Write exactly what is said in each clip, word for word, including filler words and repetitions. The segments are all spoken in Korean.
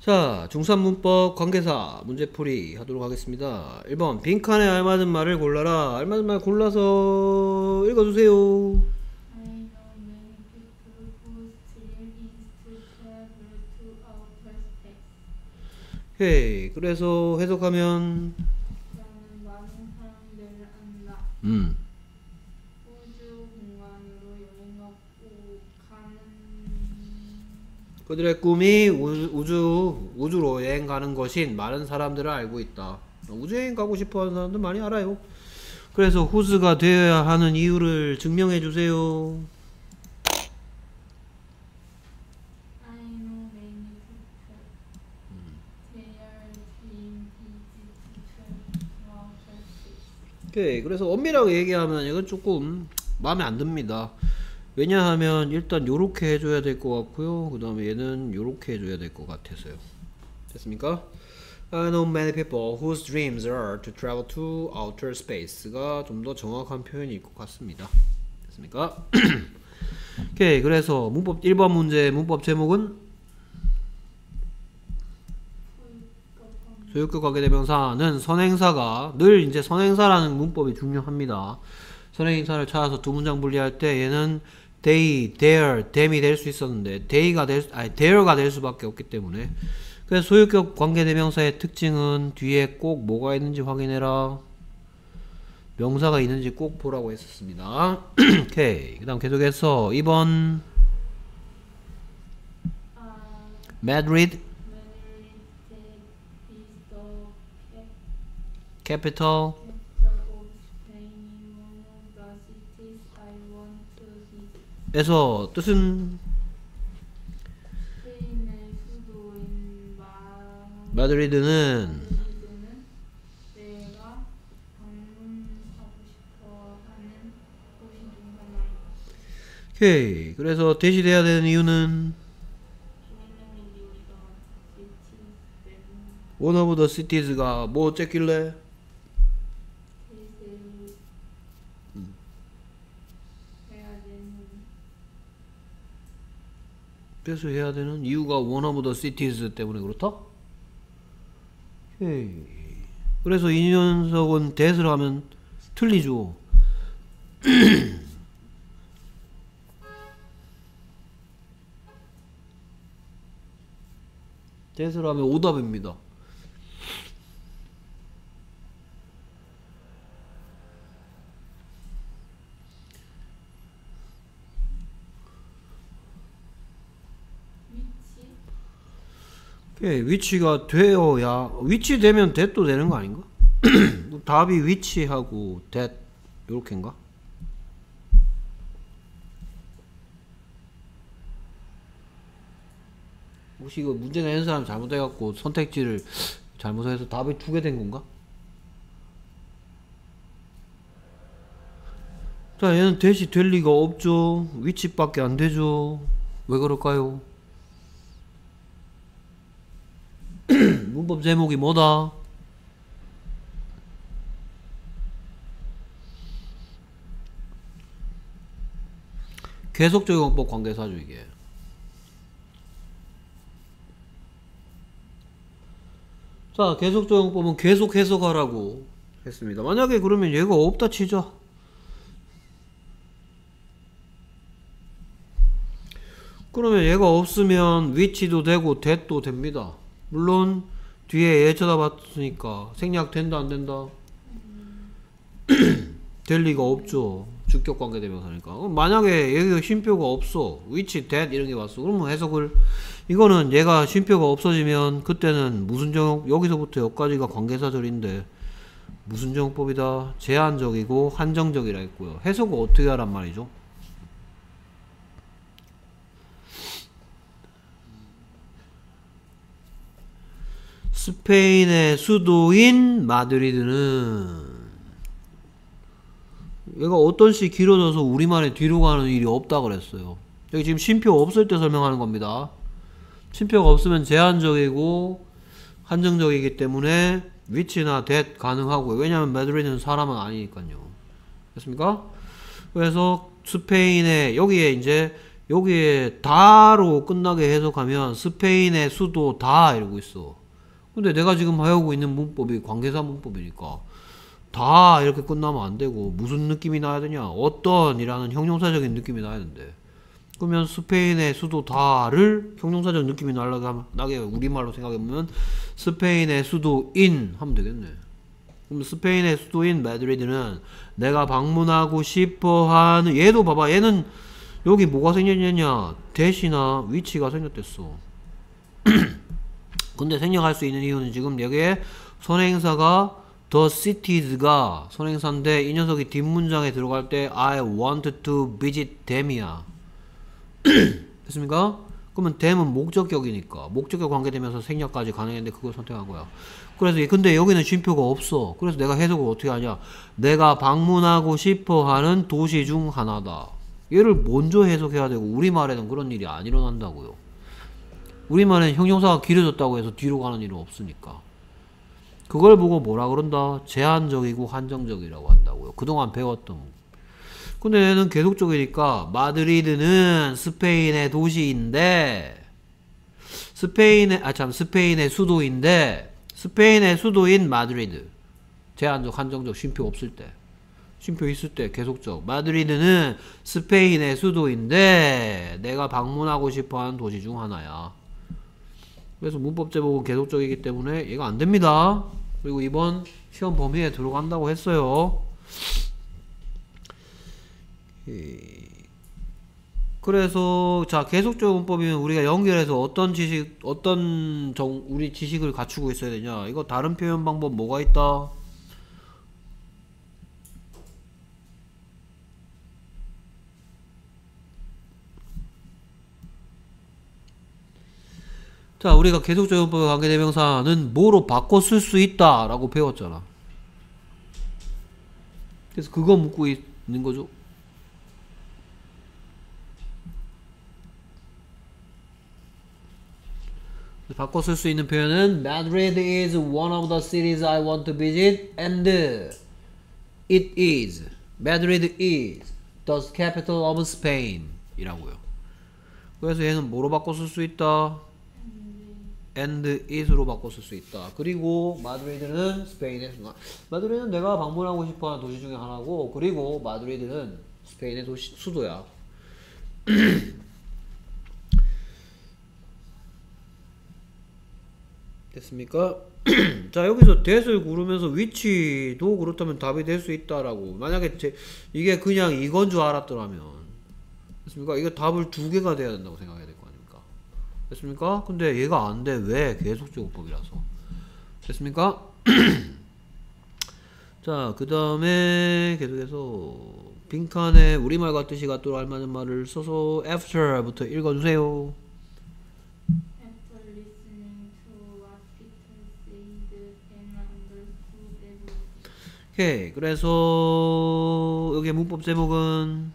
자, 중삼 문법 관계사 문제풀이 하도록 하겠습니다. 일 번 빈칸에 알맞은 말을 골라라. 알맞은 말 골라서 읽어주세요. I know many people whose dream is to travel to outer space. 헤이, 그래서 해석하면 나는 많은 사람들을 안다. 음, 우주 공간으로 여행하고 가는 그들의 꿈이 우- 우주, 우주로 여행 가는 것인 많은 사람들을 알고 있다. 우주 여행 가고 싶어 하는 사람들 많이 알아요. 그래서 whose가 되어야 하는 이유를 증명해 주세요. I know many people. Their dream is to travel to outer space. 오케이. 그래서 엄밀하게 얘기하면 이건 조금 마음에 안 듭니다. 왜냐하면 일단 요렇게 해줘야 될 것 같고요. 그 다음에 얘는 요렇게 해줘야 될 것 같아서요. 됐습니까? I know many people whose dreams are to travel to outer space가 좀 더 정확한 표현일 것 같습니다. 됐습니까? 오케이. 그래서 문법 일 번 문제 문법 제목은 소유격 관계대명사는 선행사가 늘 이제 선행사라는 문법이 중요합니다. 선행사를 찾아서 두 문장 분리할 때 얘는 they, their, them이 될 수 있었는데 they가 될, 아니 their가 될 수밖에 없기 때문에 그래서 소유격 관계대명사의 특징은 뒤에 꼭 뭐가 있는지 확인해라. 명사가 있는지 꼭 보라고 했었습니다. 오케이. 그 다음 계속해서 이 번 Uh, Madrid Madrid is the capital capital of Spain, one of the cities I want to visit. 에서 뜻은 스페인의 수도인 마... 마드리드는 마드리드는 내가 방문하고 싶어 하는 곳이 중 하나이다. 오케이. 그래서 대시돼야 되는 이유는 one of the cities가 뭐 어쨌길래 그래서 해야 되는 이유가 one of the cities 때문에 그렇다? 오케이. 그래서 이 녀석은 that을 하면 틀리죠. that을 하면 오답입니다. 오케이. 위치가 되어야 위치 되면 that도 되는 거 아닌가? 답이 위치하고 that 요렇게인가? 혹시 이거 문제 내는 사람 잘못해갖고 선택지를 잘못해서 답이 두 개 된 건가? 자, 얘는 대시 될 리가 없죠. 위치밖에 안 되죠. 왜 그럴까요? 문법 제목이 뭐다? 계속적용법 관계사죠, 이게. 자, 계속적용법은 계속 해석하라고 했습니다. 만약에 그러면 얘가 없다 치자. 그러면 얘가 없으면 위치도 되고 that도 됩니다. 물론 뒤에 얘 쳐다봤으니까 생략된다 안 된다? 될 리가 없죠. 주격관계대명사니까. 그럼 만약에 여기가 쉼표가 없어, which, that 이런 게 왔어, 그러면 해석을 이거는 얘가 쉼표가 없어지면 그때는 무슨 정역, 여기서부터 여기까지가 관계사절인데 무슨 정법이다? 제한적이고 한정적이라 했고요. 해석을 어떻게 하란 말이죠? 스페인의 수도인 마드리드는 얘가 어떤 시 길어져서 우리말에 뒤로 가는 일이 없다 그랬어요. 여기 지금 쉼표 없을 때 설명하는 겁니다. 쉼표가 없으면 제한적이고 한정적이기 때문에 위치나 that 가능하고요. 왜냐하면 마드리드는 사람은 아니니까요. 됐습니까? 그래서 스페인의 여기에 이제 여기에 다로 끝나게 해석하면 스페인의 수도 다 이러고 있어. 근데 내가 지금 하고 있는 문법이 관계사 문법이니까 다 이렇게 끝나면 안 되고 무슨 느낌이 나야 되냐? 어떤 이라는 형용사적인 느낌이 나야 된대. 그러면 스페인의 수도 다를 형용사적 느낌이 나려고 하면 나게 우리말로 생각해보면 스페인의 수도인 하면 되겠네. 그럼 스페인의 수도인 마드리드는 내가 방문하고 싶어하는, 얘도 봐봐, 얘는 여기 뭐가 생겼냐, 대시나 위치가 생겼댔어. 근데 생략할 수 있는 이유는 지금 여기에 선행사가 the cities가 선행사인데 이 녀석이 뒷문장에 들어갈 때 I want to visit them이야. 됐습니까? 그러면 them은 목적격이니까 목적격 관계되면서 생략까지 가능했는데 그걸 선택한 거야. 그래서 근데 여기는 쉼표가 없어. 그래서 내가 해석을 어떻게 하냐, 내가 방문하고 싶어하는 도시 중 하나다. 얘를 먼저 해석해야 되고 우리말에는 그런 일이 안 일어난다고요. 우리말에는 형용사가 길어졌다고 해서 뒤로 가는 일은 없으니까. 그걸 보고 뭐라 그런다? 제한적이고 한정적이라고 한다고요. 그동안 배웠던. 근데 얘는 계속적이니까 마드리드는 스페인의 도시인데 스페인의 아 참 스페인의 수도인데 스페인의 수도인 마드리드, 제한적 한정적 쉼표 없을 때, 쉼표 있을 때 계속적, 마드리드는 스페인의 수도인데 내가 방문하고 싶어하는 도시 중 하나야. 그래서 문법 제목은 계속적이기 때문에 얘가 안 됩니다. 그리고 이번 시험 범위에 들어간다고 했어요. 그래서 자, 계속적 문법이면 우리가 연결해서 어떤 지식, 어떤 정, 우리 지식을 갖추고 있어야 되냐. 이거 다른 표현 방법 뭐가 있다? 자, 우리가 계속적 문법의 관계대명사는 뭐로 바꿔 쓸 수 있다 라고 배웠잖아. 그래서 그거 묻고 있는 거죠. 바꿔 쓸 수 있는 표현은 Madrid is one of the cities I want to visit and it is, Madrid is the capital of Spain 이라고요. 그래서 얘는 뭐로 바꿔 쓸 수 있다? and it으로 바꿔 쓸 수 있다. 그리고 마드리드는 스페인의 수도, 마드리드는 내가 방문하고 싶어하는 도시 중에 하나고, 그리고 마드리드는 스페인의 도시, 수도야. 됐습니까? 자, 여기서 that을 고르면서 위치도 그렇다면 답이 될 수 있다라고. 만약에 제, 이게 그냥 이건 줄 알았더라면, 됐습니까? 이거 답을 두 개가 돼야 된다고 생각해야 될 거 아닙니까? 됐습니까? 근데 얘가 안 돼. 왜? 계속적법이라서. 됐습니까? 자, 그 다음에 계속해서 빈칸에 우리말 같듯이 갖도록 할 만한 말을 써서 after부터 읽어주세요. After listening to what Peter said and understood everything. 오케이. 그래서 여기 문법 제목은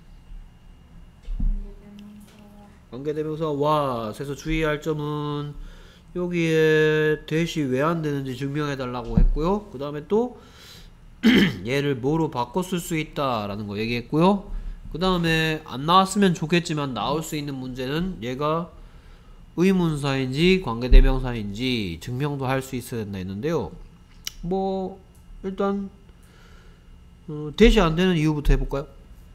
관계대명사와 관계대명사와. 그래서 주의할 점은 여기에 대시 왜 안 되는지 증명해 달라고 했고요. 그 다음에 또 얘를 뭐로 바꿔 쓸 수 있다 라는 거 얘기했고요. 그 다음에 안 나왔으면 좋겠지만 나올 수 있는 문제는 얘가 의문사인지 관계대명사인지 증명도 할 수 있어야 된다 했는데요. 뭐 일단 어, 대시 안 되는 이유부터 해볼까요?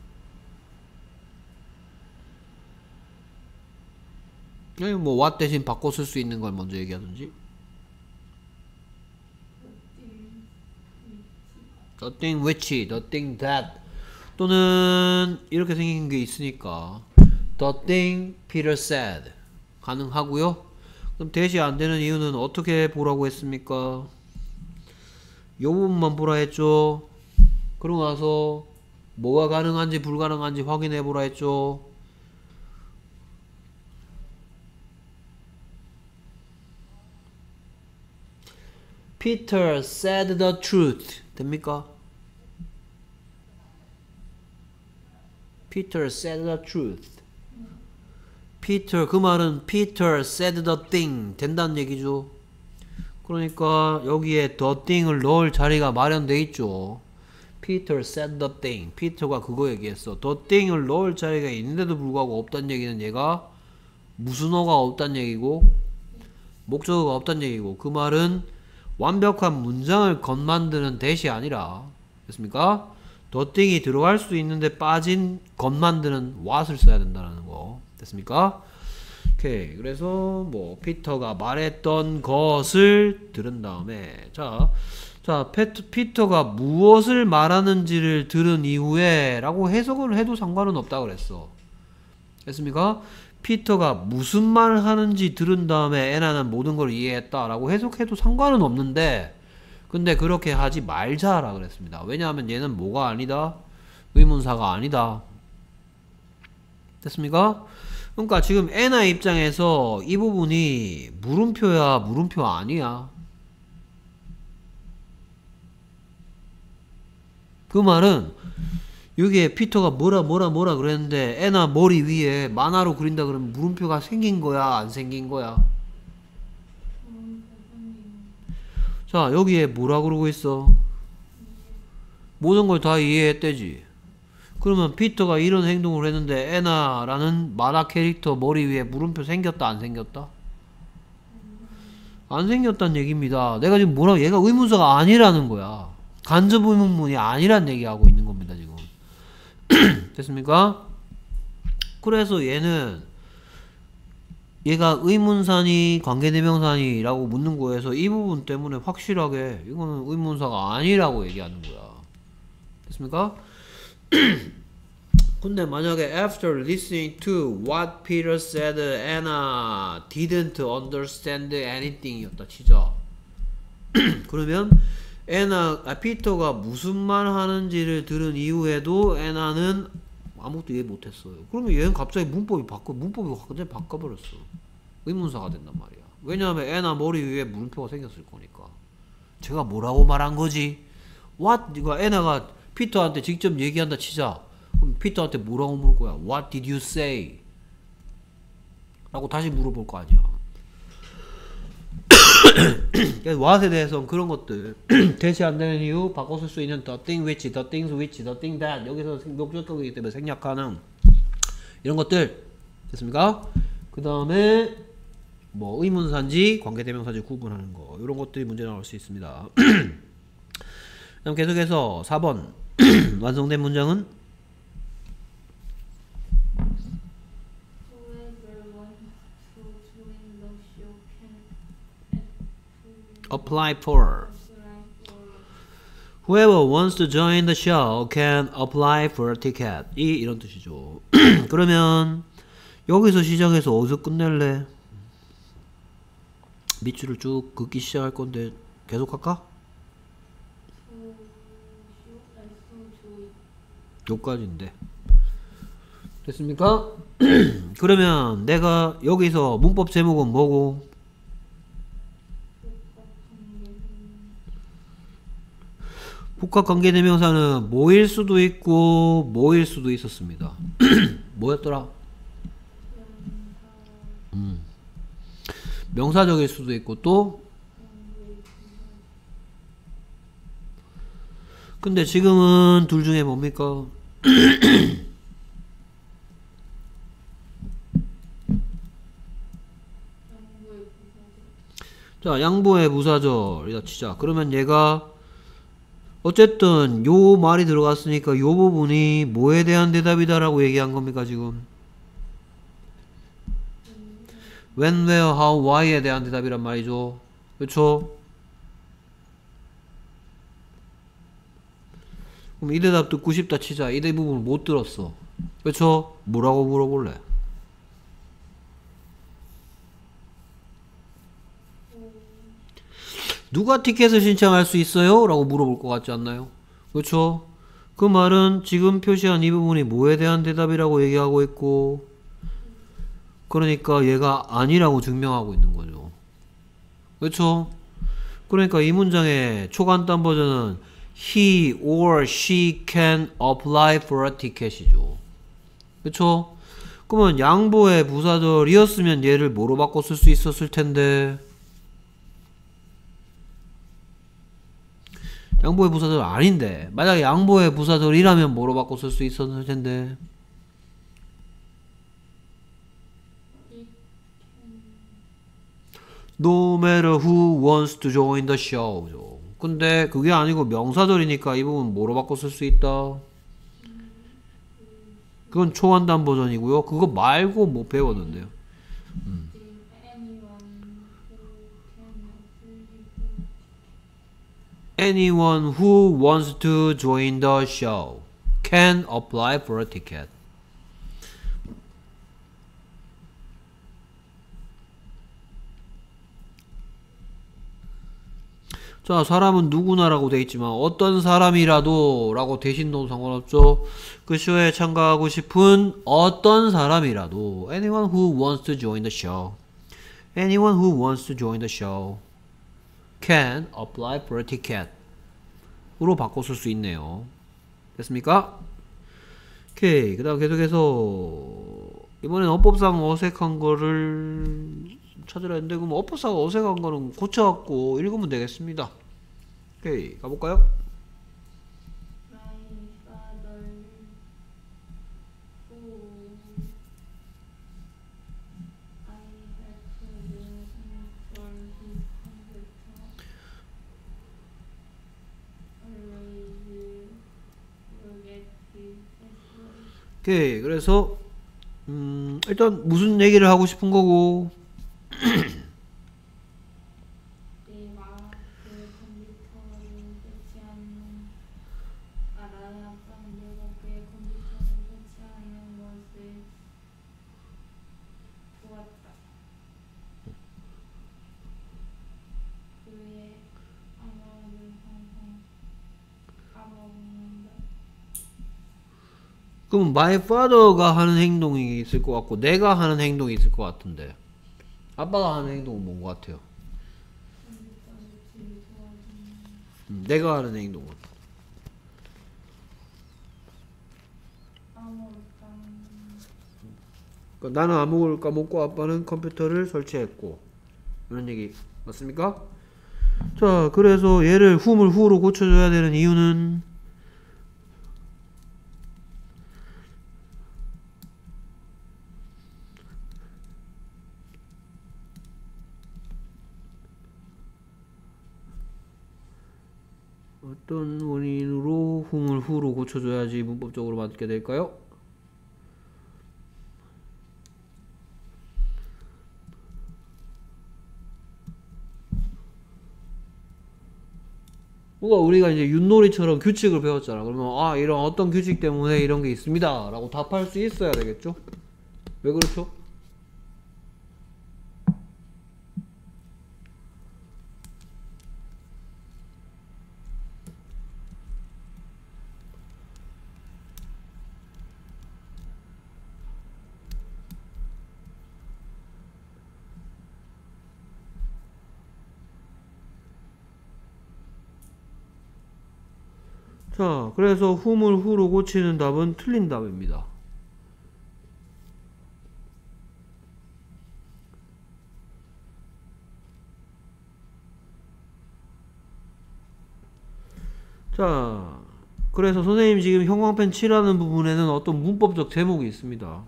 아니 뭐 what 대신 바꿔 쓸 수 있는 걸 먼저 얘기하든지. The thing which, the thing that, 또는 이렇게 생긴 게 있으니까 the thing Peter said 가능하고요. 그럼 대시 안 되는 이유는 어떻게 보라고 했습니까? 요 부분만 보라 했죠. 그러고 나서 뭐가 가능한지 불가능한지 확인해 보라 했죠. Peter said the truth 됩니까? Peter said the truth. Peter, 그 말은 Peter said the thing 된다는 얘기죠. 그러니까 여기에 the thing을 넣을 자리가 마련돼 있죠. Peter said the thing. 피터가 그거 얘기했어. the thing을 넣을 자리가 있는데도 불구하고 없다는 얘기는 얘가 무슨 어가 없다는 얘기고 목적어가 없다는 얘기고, 그 말은 완벽한 문장을 겉만드는 대시 아니라, 됐습니까? the thing이 들어갈 수 있는데 빠진 겉만드는 what을 써야 된다는 거. 됐습니까? 오케이. 그래서 뭐 피터가 말했던 것을 들은 다음에, 자, 자 페트, 피터가 무엇을 말하는지를 들은 이후에 라고 해석을 해도 상관은 없다 그랬어. 됐습니까? 피터가 무슨 말을 하는지 들은 다음에 애나는 모든 걸 이해했다 라고 해석해도 상관은 없는데, 근데 그렇게 하지 말자라 그랬습니다. 왜냐하면 얘는 뭐가 아니다? 의문사가 아니다. 됐습니까? 그러니까 지금 애나 입장에서 이 부분이 물음표야 물음표 아니야. 그 말은 여기에 피터가 뭐라 뭐라 뭐라 그랬는데 애나 머리 위에 만화로 그린다 그러면 물음표가 생긴 거야 안 생긴 거야? 자, 여기에 뭐라 그러고 있어? 모든 걸 다 이해했대지. 그러면 피터가 이런 행동을 했는데 애나라는 만화 캐릭터 머리 위에 물음표 생겼다 안 생겼다? 안 생겼다는 얘기입니다. 내가 지금 뭐라고, 얘가 의문사가 아니라는 거야. 간접 의문문이 아니란 얘기하고 있는 겁니다 지금. 됐습니까? 그래서 얘는 얘가 의문사니 관계대명사니 라고 묻는 거에서 이 부분 때문에 확실하게 이거는 의문사가 아니라고 얘기하는 거야. 됐습니까? 근데 만약에 after listening to what Peter said, Anna didn't understand anything 이었다 치자. 그러면 애나, 아, 피터가 무슨 말 하는지를 들은 이후에도 애나는 아무것도 이해 못했어요. 그러면 얘는 갑자기 문법이 바꿔, 문법이 완전히 바꿔버렸어. 의문사가 된단 말이야. 왜냐하면 애나 머리 위에 물음표가 생겼을 거니까. 제가 뭐라고 말한 거지? What? 이거 애나가 피터한테 직접 얘기한다 치자. 그럼 피터한테 뭐라고 물을 거야? What did you say? 라고 다시 물어볼 거 아니야. what에 대해서는 그런 것들 대시 안 되는 이유 바꿔 쓸 수 있는 the thing which, the things which, the thing that, 여기서 목적격이기 때문에 생략하는 이런 것들. 됐습니까? 그 다음에 뭐 의문사인지 관계대명사인지 구분하는 거, 이런 것들이 문제 나올 수 있습니다. 그럼 계속해서 사 번 완성된 문장은 apply for. Whoever wants to join the show can apply for a ticket. 이 이런 뜻이죠. 그러면 여기서 시작해서 어디서 끝낼래? 밑줄을 쭉 긋기 시작할 건데 계속 할까? 여기까지인데. 됐습니까? 그러면 내가 여기서 문법 제목은 뭐고? 복합관계대명사는 뭐일 수도 있고 뭐일 수도 있었습니다. 뭐였더라? 음. 명사적일 수도 있고 또 근데 지금은 둘 중에 뭡니까? 자, 양보의 부사절이다 치자. 그러면 얘가 어쨌든 요 말이 들어갔으니까 요 부분이 뭐에 대한 대답이다 라고 얘기한 겁니까 지금? when, where, how, why에 대한 대답이란 말이죠. 그렇죠? 그럼 이 대답 듣고 싶다 치자. 이 대부분을 못 들었어. 그렇죠? 뭐라고 물어볼래? 누가 티켓을 신청할 수 있어요? 라고 물어볼 것 같지 않나요? 그렇죠? 그 말은 지금 표시한 이 부분이 뭐에 대한 대답이라고 얘기하고 있고, 그러니까 얘가 아니라고 증명하고 있는 거죠. 그렇죠? 그러니까 이 문장의 초간단 버전은 he or she can apply for a ticket이죠. 그렇죠? 그러면 양보의 부사절이었으면 얘를 뭐로 바꿔 쓸 수 있었을 텐데, 양보의 부사절 아닌데 만약에 양보의 부사절이라면 뭐로 바꿔 쓸 수 있었을 텐데 It can. No matter who wants to join the show. 근데 그게 아니고 명사절이니까 이 부분 뭐로 바꿔 쓸 수 있다? 그건 초한단 버전이고요. 그거 말고 뭐 배웠는데요. 음. Anyone Anyone who who can apply for wants to join the show can apply for a ticket. 자, 사람은 누구나라고 돼 있지만 어떤 사람이라도 라고 대신 넣어도 상관없죠. 그 쇼에 참가하고 싶은 어떤 사람이라도 anyone who wants to join the show anyone who wants to join the show can apply for a ticket 으로 바꿔 쓸 수 있네요. 됐습니까? 오케이. 그 다음 계속해서 이번엔 어법상 어색한 거를 찾으라 했는데 그럼 어법상 어색한 거는 고쳐갖고 읽으면 되겠습니다. 오케이. 가볼까요? my father who I had to use for his computer always forget his password. 오케이. 그래서 음 일단 무슨 얘기를 하고 싶은 거고 내가 그 컴퓨터를 설치하는 알아야 방 내가 그 컴퓨터를 설치하는 것을 보았다. 그의 언어를 항상 까먹는다. 그럼 my father가 하는 행동이 있을 것 같고 내가 하는 행동이 있을 것 같은데 아빠가 하는 행동은 뭔 것 같아요? 컴퓨터를 제일 좋아하는 음, 내가 하는 행동은 까먹을까. 그러니까 나는 암호를 까먹고 아빠는 컴퓨터를 설치했고 이런 얘기 맞습니까? 자 그래서 얘를 whom을 who로 고쳐줘야 되는 이유는 어떤 원인으로 whom을 who로 고쳐줘야지 문법적으로 맞게 될까요? 뭔가 우리가 이제 윷놀이처럼 규칙을 배웠잖아. 그러면 아 이런 어떤 규칙 때문에 이런 게 있습니다 라고 답할 수 있어야 되겠죠? 왜 그렇죠? 자, 그래서 whom을 who로 고치는 답은 틀린 답입니다. 자, 그래서 선생님 지금 형광펜 칠하는 부분에는 어떤 문법적 제목이 있습니다.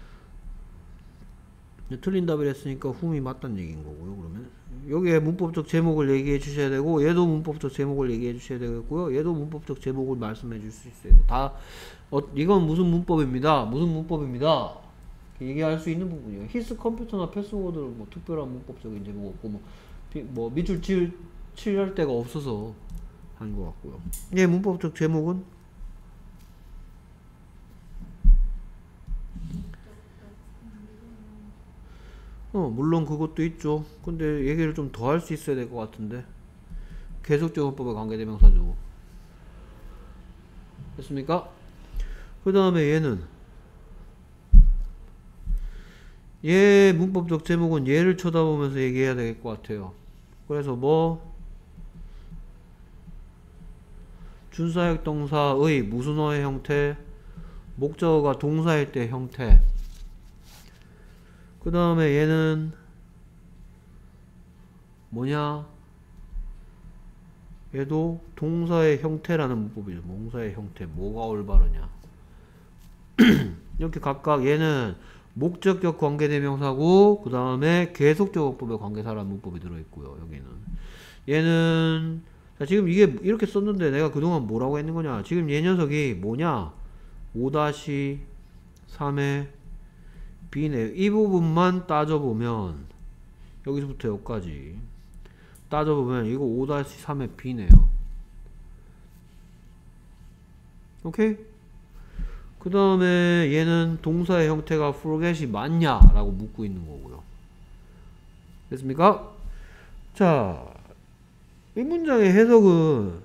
틀린 답을 했으니까 whom이 맞다는 얘기인 거고요. 그러면 여기에 문법적 제목을 얘기해 주셔야 되고 얘도 문법적 제목을 얘기해 주셔야 되겠고요. 얘도 문법적 제목을 말씀해 줄 수 있어요. 다 어, 이건 무슨 문법입니다. 무슨 문법입니다. 얘기할 수 있는 부분이에요. 히스 컴퓨터나 패스워드는 뭐 특별한 문법적인 제목 없고 뭐, 비, 뭐 밑줄 칠, 칠할 데가 없어서 한 것 같고요. 얘 문법적 제목은 어 물론 그것도 있죠. 근데 얘기를 좀 더 할 수 있어야 될 것 같은데 계속적 문법의 관계대명사죠. 됐습니까? 그 다음에 얘는 얘 문법적 제목은 얘를 쳐다보면서 얘기해야 될 것 같아요. 그래서 뭐 준사역 동사의 무슨 어의 형태, 목적어가 동사일 때 형태. 그 다음에 얘는 뭐냐? 얘도 동사의 형태라는 문법이죠. 동사의 형태. 뭐가 올바르냐. 이렇게 각각 얘는 목적격 관계대명사고 그 다음에 계속적어법의 관계사라는 문법이 들어있고요. 여기는 얘는 자 지금 이게 이렇게 썼는데 내가 그동안 뭐라고 했는 거냐. 지금 얘 녀석이 뭐냐. 오 삼의 B네. 이 부분만 따져보면 여기서부터 여기까지 따져보면 이거 오 삼의 B네요. 오케이? 그 다음에 얘는 동사의 형태가 forget이 맞냐? 라고 묻고 있는 거고요. 됐습니까? 자, 이 문장의 해석은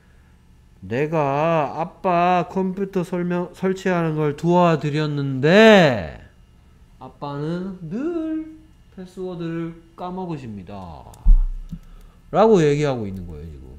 내가 아빠 컴퓨터 설명, 설치하는 걸 도와드렸는데 아빠는 늘 패스워드를 까먹으십니다. 라고 얘기하고 있는 거예요, 지금.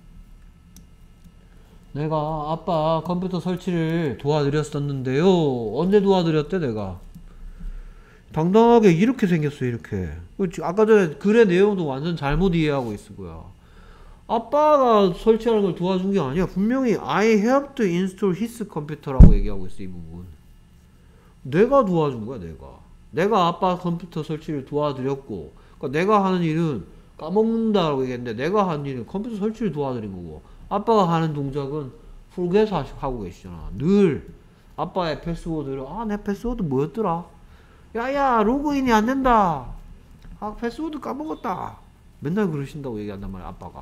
내가 아빠 컴퓨터 설치를 도와드렸었는데요. 언제 도와드렸대, 내가? 당당하게 이렇게 생겼어, 이렇게. 아까 전에 글의 내용도 완전 잘못 이해하고 있을 거야. 아빠가 설치하는 걸 도와준 게 아니야. 분명히 I helped install his computer라고 얘기하고 있어, 이 부분. 내가 도와준 거야, 내가. 내가 아빠 컴퓨터 설치를 도와드렸고, 그러니까 내가 하는 일은 까먹는다라고 얘기했는데, 내가 하는 일은 컴퓨터 설치를 도와드린 거고, 아빠가 하는 동작은 forget 하고 계시잖아. 늘 아빠의 패스워드를 아, 내 패스워드 뭐였더라? 야야, 로그인이 안 된다. 아, 패스워드 까먹었다. 맨날 그러신다고 얘기한단 말이야, 아빠가.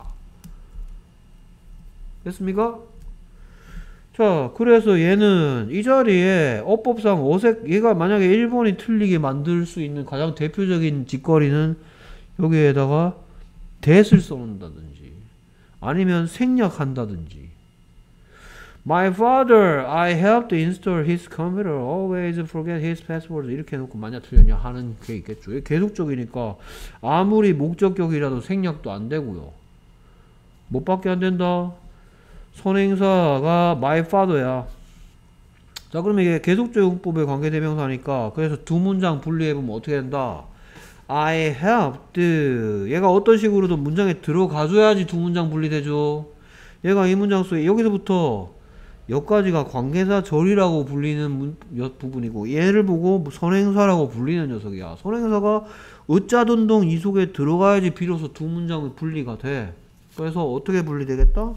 됐습니까? 자, 그래서 얘는 이 자리에 어법상 어색, 얘가 만약에 일 번이 틀리게 만들 수 있는 가장 대표적인 짓거리는 여기에다가 that을 써놓는다든지 아니면 생략한다든지. My father, I helped install his computer. Always forget his password. 이렇게 해놓고 만약 틀렸냐 하는 게 있겠죠. 이게 계속적이니까 아무리 목적격이라도 생략도 안 되고요. 뭐밖에 안 된다? 선행사가 my father야. 자, 그러면 이게 계속적 용법의 관계대명사니까 그래서 두 문장 분리해보면 어떻게 된다? I helped. 얘가 어떤 식으로든 문장에 들어가줘야지 두 문장 분리되죠. 얘가 이 문장 속에 여기서부터 여기까지가 관계사 절이라고 불리는 문, 부분이고 얘를 보고 선행사라고 불리는 녀석이야. 선행사가 어짜든동 이 속에 들어가야지 비로소 두 문장이 분리가 돼. 그래서 어떻게 분리되겠다?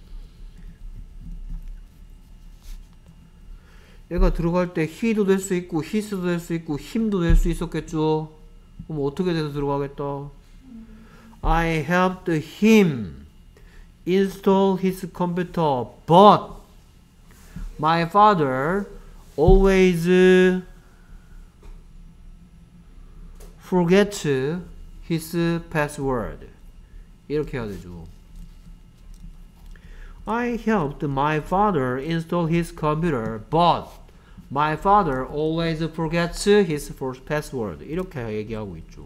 얘가 들어갈 때 he도 될 수 있고 his도 될 수 있고 him도 될 수 있었겠죠. 그럼 어떻게 돼서 들어가겠다? I helped him install his computer, but my father always forgets his password. 이렇게 해야 되죠. I helped my father install his computer, but my father always forgets his password. 이렇게 얘기하고 있죠.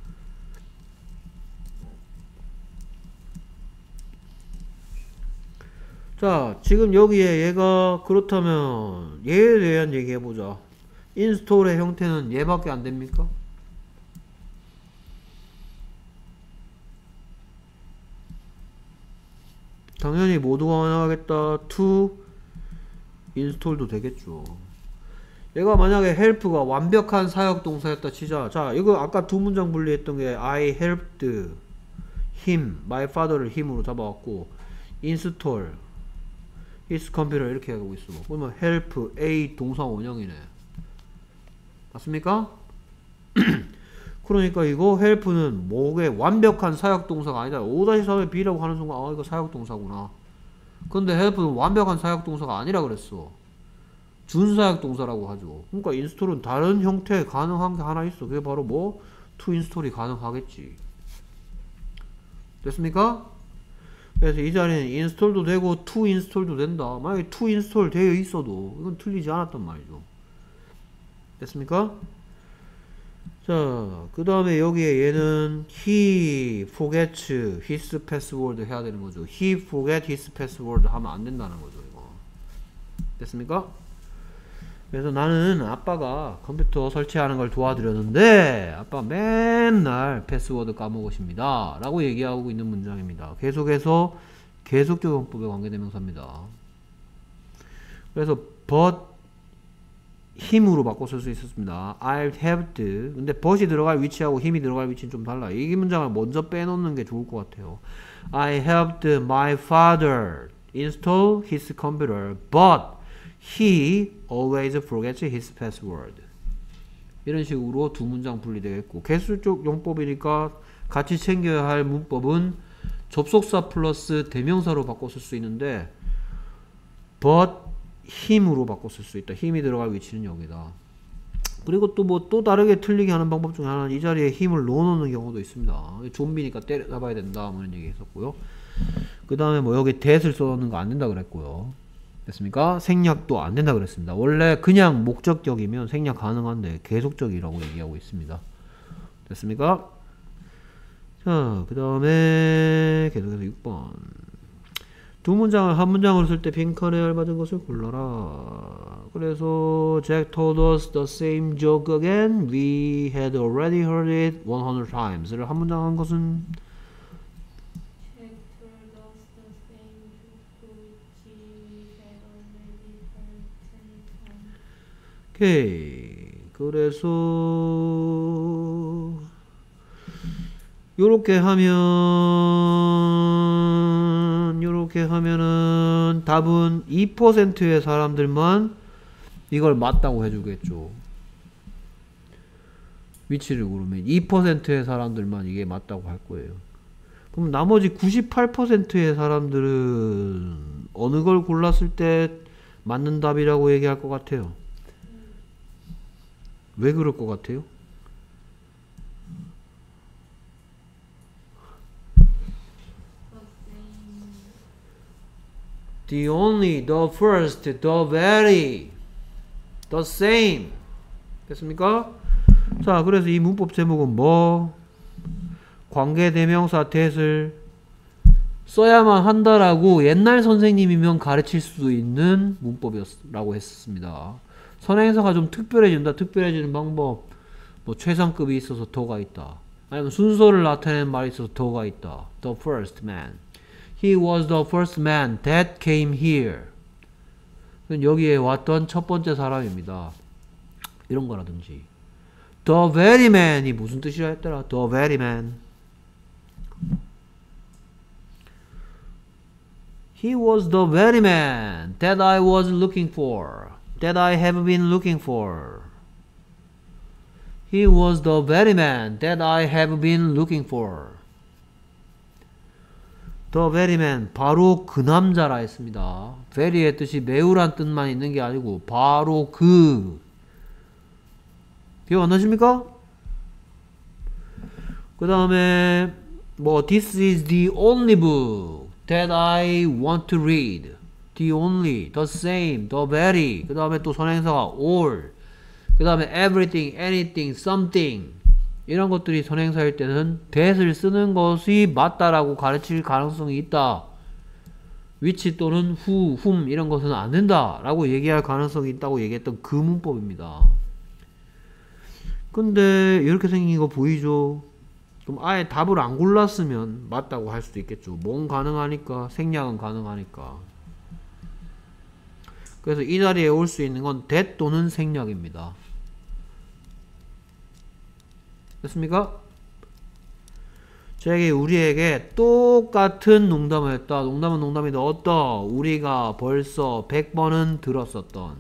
자, 지금 여기에 얘가 그렇다면 얘에 대한 얘기 해보자. 인스톨의 형태는 얘밖에 안 됩니까? 당연히 모두가 나가겠다. to 인스톨도 되겠죠. 얘가 만약에 help가 완벽한 사역동사였다 치자. 자, 이거 아까 두 문장 분리했던 게 I helped him, my father를 him으로 잡아왔고 install his computer 이렇게 하고 있어. 그러면 help A 동사 원형이네. 맞습니까? 그러니까 이거 help는 뭐게 완벽한 사역동사가 아니다. 오 삼의 B라고 하는 순간 아 이거 사역동사구나. 근데 help는 완벽한 사역동사가 아니라 그랬어. 준사역동사라고 하죠. 그러니까 인스톨은 다른 형태 가능한 게 하나 있어. 그게 바로 뭐? to 인스톨이 가능하겠지. 됐습니까? 그래서 이 자리는 인스톨도 되고 to 인스톨도 된다. 만약에 to 인스톨 되어 있어도 이건 틀리지 않았단 말이죠. 됐습니까? 자, 그 다음에 여기에 얘는 he forgets his password 해야 되는 거죠. he forget his password 하면 안 된다는 거죠. 이거. 됐습니까? 그래서 나는 아빠가 컴퓨터 설치하는 걸 도와드렸는데 아빠 맨날 패스워드 까먹으십니다 라고 얘기하고 있는 문장입니다. 계속해서 계속적 용법의 관계대명사입니다. 그래서 but 힘으로 바꿔 쓸 수 있었습니다. I'll have to. 근데 but이 들어갈 위치하고 힘이 들어갈 위치는 좀 달라. 이 문장을 먼저 빼놓는 게 좋을 것 같아요. I helped my father install his computer, but he always forgets his password. 이런 식으로 두 문장 분리되겠고, 개수적 용법이니까 같이 챙겨야 할 문법은 접속사 플러스 대명사로 바꿔 쓸 수 있는데 but 힘으로 바꿔 쓸 수 있다. 힘이 들어갈 위치는 여기다. 그리고 또 뭐 또 다르게 틀리게 하는 방법 중에 하나는 이 자리에 힘을 넣어놓는 경우도 있습니다. 좀비니까 때려 잡아야 된다 뭐 이런 얘기 했었고요. 그 다음에 뭐 여기 that을 써놓는 거 안 된다 그랬고요. 됐습니까? 생략도 안 된다 그랬습니다. 원래 그냥 목적격이면 생략 가능한데 계속적이라고 얘기하고 있습니다. 됐습니까? 자, 그 다음에 계속해서 육 번. 두 문장을 한 문장으로 쓸 때 빈칸에 알맞은 것을 골라라. 그래서 Jack told us the same joke again. We had already heard it one hundred times를 한 문장 한 것은 Jack told us the same joke which we had already heard ten times. 오케이. 그래서 요렇게 하면 요렇게 하면은 답은 이 퍼센트의 사람들만 이걸 맞다고 해주겠죠. 위치를 고르면 이 퍼센트의 사람들만 이게 맞다고 할 거예요. 그럼 나머지 구십팔 퍼센트의 사람들은 어느 걸 골랐을 때 맞는 답이라고 얘기할 것 같아요? 왜 그럴 것 같아요? The only, the first, the very, the same. 됐습니까? 자, 그래서 이 문법 제목은 뭐? 관계대명사 that을 써야만 한다라고 옛날 선생님이면 가르칠 수 있는 문법이라고 했습니다. 선행사가 좀 특별해진다. 특별해지는 방법. 뭐 최상급이 있어서 더가 있다. 아니면 순서를 나타내는 말이 있어서 더가 있다. The first man. He was the first man that came here. 여기에 왔던 첫 번째 사람입니다. 이런 거라든지. The very man이 무슨 뜻이라 했더라? The very man. He was the very man that I was looking for. That I have been looking for. He was the very man that I have been looking for. The very man, 바로 그 남자라 했습니다. very의 뜻이 매우란 뜻만 있는 게 아니고 바로 그. 기억 안 나십니까? 그 다음에 뭐 this is the only book that I want to read. The only, the same, the very. 그 다음에 또 선행사가 all. 그 다음에 everything, anything, something. 이런 것들이 선행사일 때는 that을 쓰는 것이 맞다라고 가르칠 가능성이 있다. which 또는 who, whom 이런 것은 안 된다 라고 얘기할 가능성이 있다고 얘기했던 그 문법입니다. 근데 이렇게 생긴 거 보이죠? 그럼 아예 답을 안 골랐으면 맞다고 할 수도 있겠죠. 뭔 가능하니까, 생략은 가능하니까. 그래서 이 자리에 올 수 있는 건 that 또는 생략입니다. 됐습니까? 저에게 우리에게 똑같은 농담을 했다. 농담은 농담이 넣었다. 우리가 벌써 백 번은 들었었던.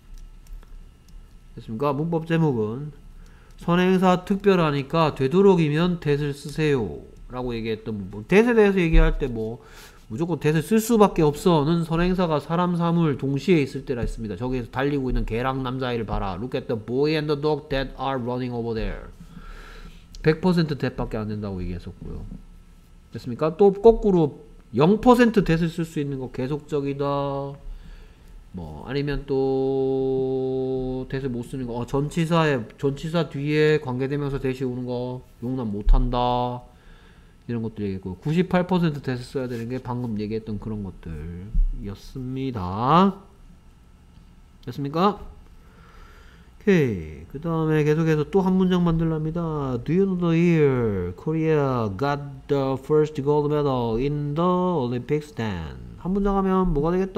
됐습니까? 문법 제목은 선행사 특별하니까 되도록이면 that을 쓰세요 라고 얘기했던 문법. that에 대해서 얘기할 때 뭐 무조건 that을 쓸 수밖에 없어는 선행사가 사람 사물 동시에 있을 때라 했습니다. 저기에서 달리고 있는 개랑 남자아이를 봐라. Look at the boy and the dog that are running over there. 백 퍼센트 that 밖에 안 된다고 얘기했었고요. 됐습니까? 또 거꾸로 영 퍼센트 that을 쓸 수 있는 거 계속적이다. 뭐 아니면 또 that을 못 쓰는 거. 어, 전치사에 전치사 뒤에 관계대명사 that이 오는 거 용납 못 한다. 이런 것들 얘기했고 구십팔 퍼센트 that을 써야 되는 게 방금 얘기했던 그런 것들이었습니다. 됐습니까? 오케이. 그 다음에 계속해서 또 한 문장 만들랍니다. Do you know the year Korea got the first gold medal in the Olympics then? 한 문장 하면 뭐가 되겠다?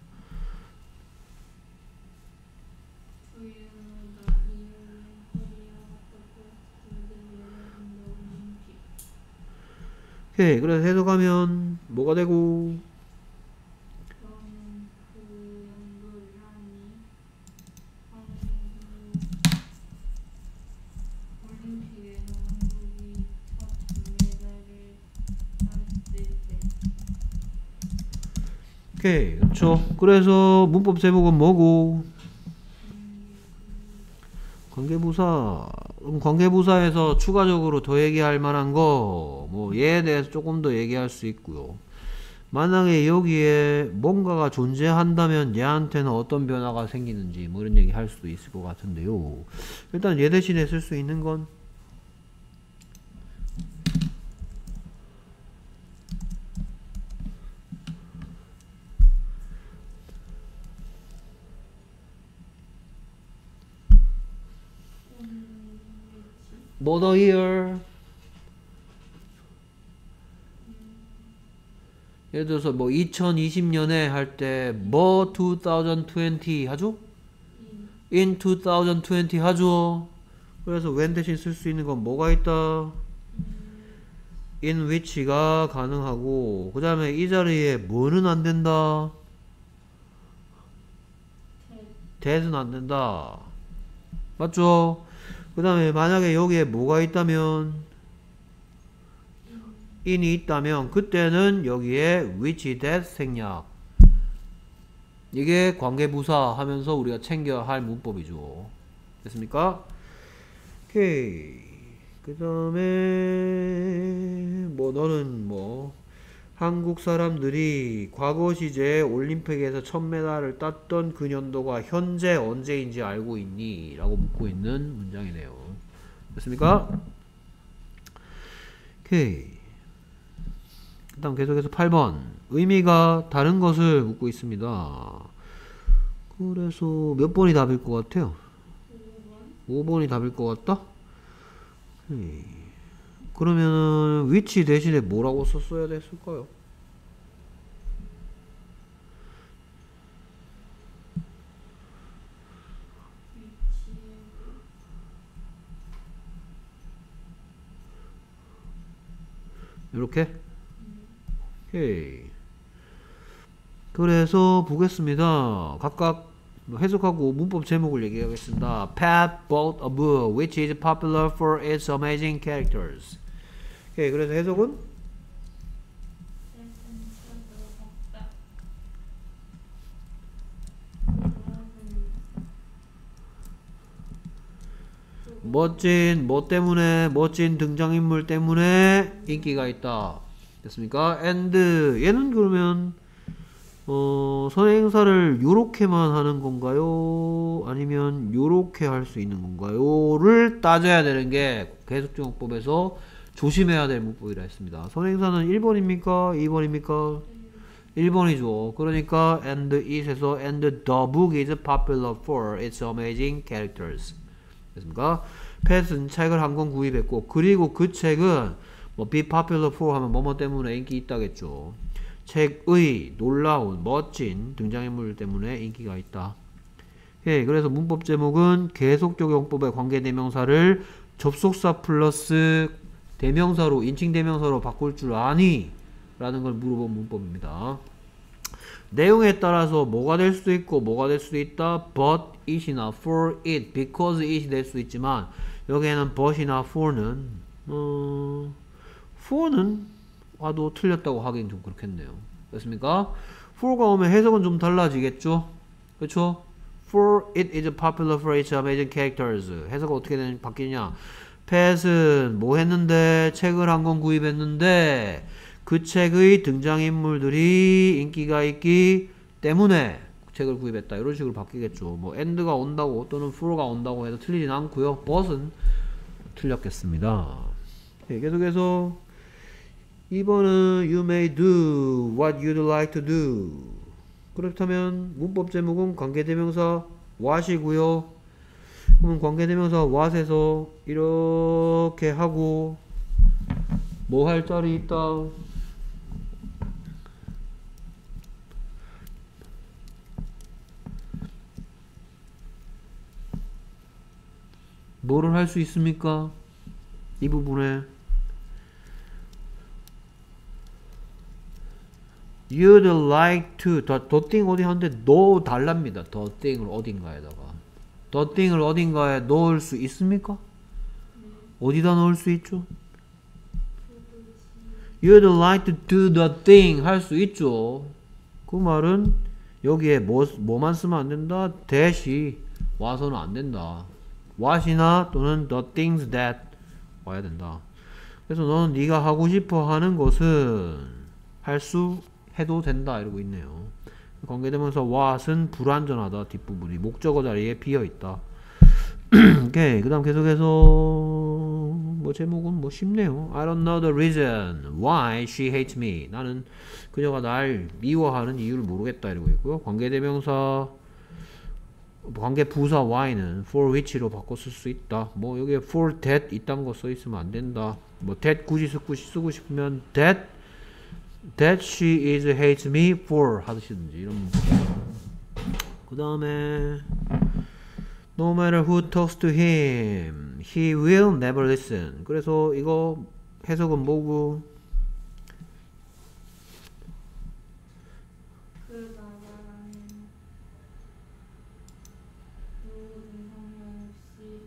Do you know the year when Korea got the first gold medal in the Olympics? 오케이. 그래서 해석하면 뭐가 되고? 너는 그 연도를 하니 한국 올림픽에서 한국이 첫 금메달을 땄을 때. 오케이. 그렇죠. 그래서 문법 제목은 뭐고? 관계부사. 그럼 관계부사에서 추가적으로 더 얘기할 만한 거, 뭐 얘에 대해서 조금 더 얘기할 수 있고요. 만약에 여기에 뭔가가 존재한다면 얘한테는 어떤 변화가 생기는지 뭐 이런 얘기 할 수도 있을 것 같은데요. 일단 얘 대신에 쓸 수 있는 건 뭐 the year. 예를 들어서 뭐 이천이십 년에 할 때 뭐 이천이십 하죠? in 이천이십 하죠? 그래서 when 대신 쓸 수 있는 건 뭐가 있다? in which가 가능하고, 그 다음에 이 자리에 뭐는 안 된다? that은 안 된다. 맞죠? 그 다음에 만약에 여기에 뭐가 있다면 in이 있다면 그때는 여기에 which that 생략. 이게 관계부사 하면서 우리가 챙겨야 할 문법이죠. 됐습니까? 오케이. 그 다음에 뭐 너는 뭐 한국 사람들이 과거 시제에 올림픽에서 첫 메달을 땄던 그 년도가 현재 언제인지 알고 있니? 라고 묻고 있는 문장이네요. 됐습니까? 오케이. 그 다음 계속해서 팔 번. 의미가 다른 것을 묻고 있습니다. 그래서 몇 번이 답일 것 같아요? 오 번이 답일 것 같다? 오케이. 그러면은 which 대신에 뭐라고 썼어야 됐을까요? 이렇게? 오케이. 그래서 보겠습니다. 각각 해석하고 문법 제목을 얘기하겠습니다. Pat bought a book which is popular for its amazing characters. 오케이. 그래서 해석은? 멋진 뭐 때문에, 멋진 등장인물 때문에 인기가 있다. 됐습니까? and 얘는 그러면 어, 선행사를 요렇게만 하는 건가요? 아니면 요렇게 할 수 있는 건가요? 를 따져야 되는 게 계속적용법에서 조심해야 될 문법이라 했습니다. 선행사는 일 번입니까? 이 번입니까? 일 번이죠. 그러니까 and it에서 and the book is popular for its amazing characters. 됐습니까? 팻은 책을 한 권 구입했고, 그리고 그 책은 뭐 be popular for 하면 뭐뭐 때문에 인기 있다겠죠. 책의 놀라운 멋진 등장인물 때문에 인기가 있다. 예, 그래서 문법 제목은 계속적용법의 관계대명사를 접속사 플러스 대명사로, 인칭 대명사로 바꿀 줄 아니? 라는 걸 물어본 문법입니다. 내용에 따라서 뭐가 될 수도 있고 뭐가 될 수도 있다. but it이나 for it, because it이 될 수 있지만 여기에는 but이나 for는 어, for는 와도 틀렸다고 하긴 좀 그렇겠네요. 됐습니까? for가 오면 해석은 좀 달라지겠죠? 그렇죠? For it is popular for its amazing characters. 해석은 어떻게 되는 바뀌냐? 팻은 뭐 했는데? 책을 한 권 구입했는데 그 책의 등장인물들이 인기가 있기 때문에 책을 구입했다. 이런 식으로 바뀌겠죠. 뭐 and가 온다고 또는 for가 온다고 해도 틀리진 않고요. but은 틀렸겠습니다. 네, 계속해서 이 번은 you may do what you'd like to do. 그렇다면 문법 제목은 관계대명사 what이고요. 그러면 관계대명사 what에서 이렇게 하고 뭐 할 자리 있다? 뭐를 할 수 있습니까? 이 부분에 You'd like to the, the thing 어디 하는데 넣어 달랍니다. the thing을 어딘가에다가 the thing을 어딘가에 넣을 수 있습니까? 어디다 넣을 수 있죠? You'd like to do the thing 할 수 있죠. 그 말은 여기에 뭐, 뭐만 쓰면 안 된다? that이 와서는 안 된다. what이나 또는 the things that 와야 된다. 그래서 너는 네가 하고 싶어 하는 것은 할 수 해도 된다 이러고 있네요. 관계대명사 what은 불완전하다. 뒷부분이 목적어 자리에 비어있다. 오케이. 그 다음 계속해서 뭐 제목은 뭐 쉽네요. I don't know the reason why she hates me. 나는 그녀가 날 미워하는 이유를 모르겠다 이러고 있고요. 관계대명사 관계부사 why는 for which로 바꿔 쓸 수 있다. 뭐 여기에 for that 이딴 거 써있으면 안 된다. 뭐 that 굳이 쓰고, 쓰고 싶으면 that that she is hates me for 하시든지 이런 그 다음에 no matter who talks to him he will never listen. 그래서 이거 해석은 뭐고 그 나라는 누구든 상관없이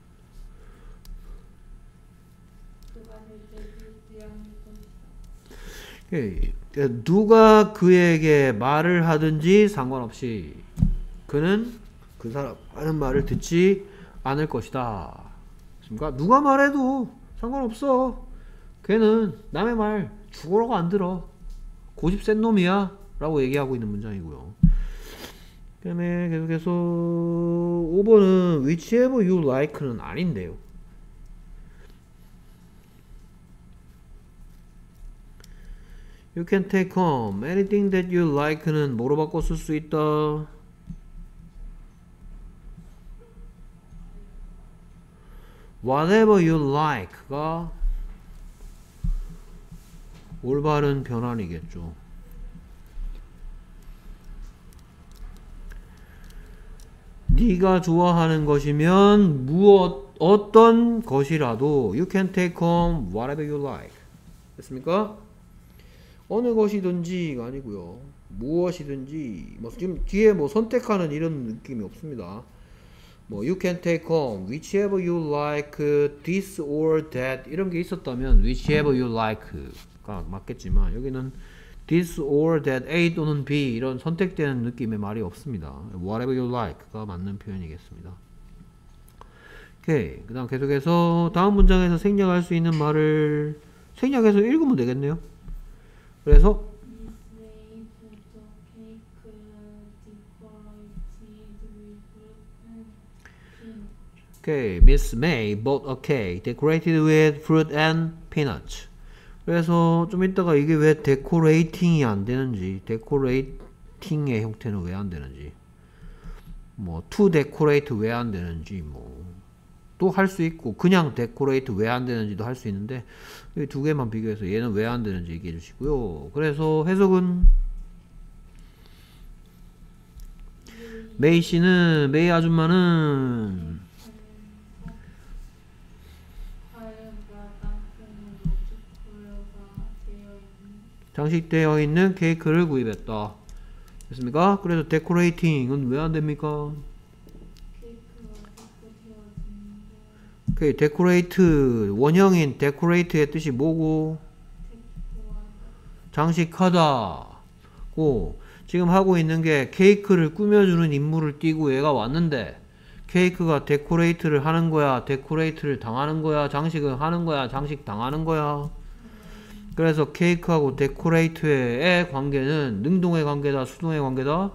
그가 절대 듣지 않을 것이다. 예, 누가 그에게 말을 하든지 상관없이 그는 그 사람 하는 말을 듣지 않을 것이다. 그러니까 누가 말해도 상관없어. 걔는 남의 말 죽으라고 안 들어. 고집 센 놈이야 라고 얘기하고 있는 문장이고요. 그 다음에 계속해서 오 번은 whichever you like는 아닌데요. You can take home anything that you like는 뭐로 바꿔 쓸 수 있다? Whatever you like가 올바른 변환이겠죠. 네가 좋아하는 것이면 무엇 어떤 것이라도 you can take home whatever you like. 됐습니까? 어느 것이든지가 아니고요. 무엇이든지 뭐 지금 뒤에 뭐 선택하는 이런 느낌이 없습니다. 뭐 you can take home whichever you like this or that 이런 게 있었다면 whichever you like가 맞겠지만 여기는 this or that A 또는 B 이런 선택되는 느낌의 말이 없습니다. whatever you like가 맞는 표현이겠습니다. 오케이. 그 다음 계속해서 다음 문장에서 생략할 수 있는 말을 생략해서 읽으면 되겠네요. 그래서 Miss May put the cake decorated with fruit and peanuts. 오케이. Miss May bought a cake decorated with fruit and peanuts. 그래서 좀 이따가 이게 왜 decorating이 안 되는지, decorating의 형태는 왜 안 되는지, 뭐 to decorate 왜 안 되는지, 뭐 또 할 수 있고 그냥 decorate 왜 안 되는지도 할 수 있는데 이 두 개만 비교해서 얘는 왜 안 되는지 얘기해 주시고요. 그래서 해석은 메이 씨는 메이 아줌마는 과일과 땅콩으로 데코가 되어 있는 장식되어 있는 케이크를 구입했다. 됐습니까? 그래서 decorating은 왜 안 됩니까? 케이크가 데코되어지는데 오케이, decorate 원형인 decorate의 뜻이 뭐고? 데코하다 장식하다. 고 지금 하고 있는 게 케이크를 꾸며주는 임무를 띠고 얘가 왔는데 케이크가 데코레이트를 하는 거야, 데코레이트를 당하는 거야, 장식을 하는 거야, 장식 당하는 거야. 그래서 케이크하고 데코레이트의 관계는 능동의 관계다, 수동의 관계다?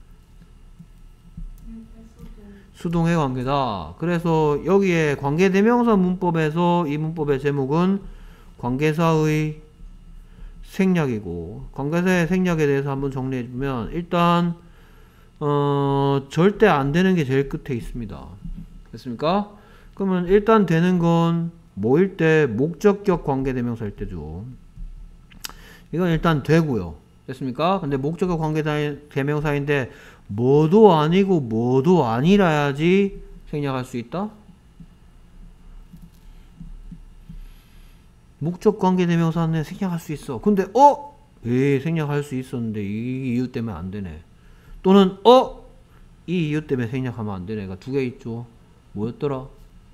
수동의 관계다. 그래서 여기에 관계대명사 문법에서 이 문법의 제목은 관계사의 생략이고, 관계사의 생략에 대해서 한번 정리해주면 일단 어, 절대 안 되는 게 제일 끝에 있습니다. 됐습니까? 그러면 일단 되는 건 뭐일 때? 목적격 관계대명사일 때죠. 이건 일단 되고요. 됐습니까? 근데 목적격 관계대명사인데 뭐도 아니고 뭐도 아니라야지 생략할 수 있다? 목적 관계대명사는 생략할 수 있어. 근데 어? 예, 생략할 수 있었는데 이 이유 때문에 안 되네. 또는 어? 이 이유 때문에 생략하면 안 되네. 가 두 개 있죠. 뭐였더라?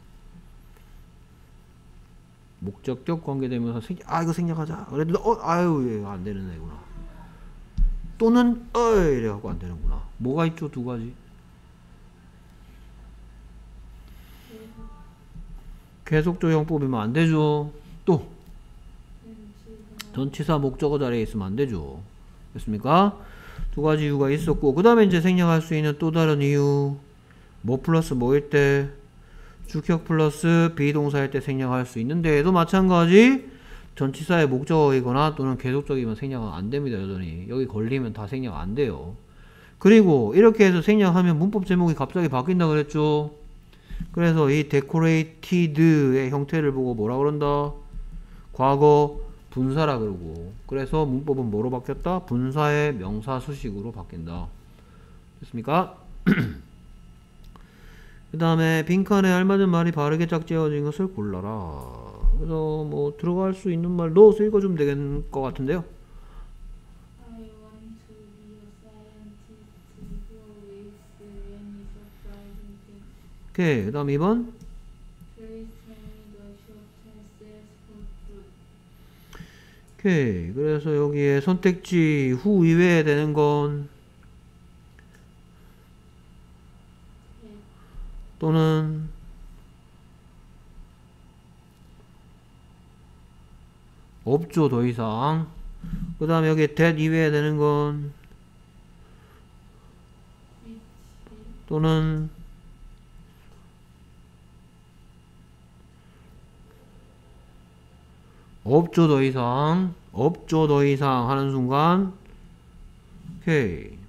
목적격 관계대명사 생략, 아 이거 생략하자. 그래도 어? 아유 얘가 안 되는 애구나. 또는 어 이래갖고 안 되는구나. 뭐가 있죠? 두 가지. 계속조형법이면 안 되죠. 또 전치사 목적어 자리에 있으면 안 되죠. 됐습니까? 두 가지 이유가 있었고, 그 다음에 이제 생략할 수 있는 또 다른 이유. 뭐 플러스 뭐일 때? 주격 플러스 비동사일 때 생략할 수 있는데, 얘도 마찬가지 전치사의 목적어이거나 또는 계속적이면 생략은 안 됩니다. 여전히 여기 걸리면 다 생략 안 돼요. 그리고 이렇게 해서 생략하면 문법 제목이 갑자기 바뀐다 그랬죠. 그래서 이 decorated의 형태를 보고 뭐라 그런다? 과거 분사라 그러고, 그래서 문법은 뭐로 바뀌었다? 분사의 명사 수식으로 바뀐다. 됐습니까? 그 다음에 빈칸에 알맞은 말이 바르게 짝지어진 것을 골라라. 그래서 뭐 들어갈 수 있는 말 넣어서 읽어주면 되겠는 것 같은데요. I want to be a scientist who is any surprising thing. 오케이. 그 다음 이 번. Please tell me the shortest sells good fruit. 오케이. 그래서 여기에 선택지 후 이외에 되는 건 또는 없죠. 더 이상. 그 다음에 여기 that 이외에 되는 건 또는 없죠. 더 이상. 없죠. 더 이상 하는 순간 오케이.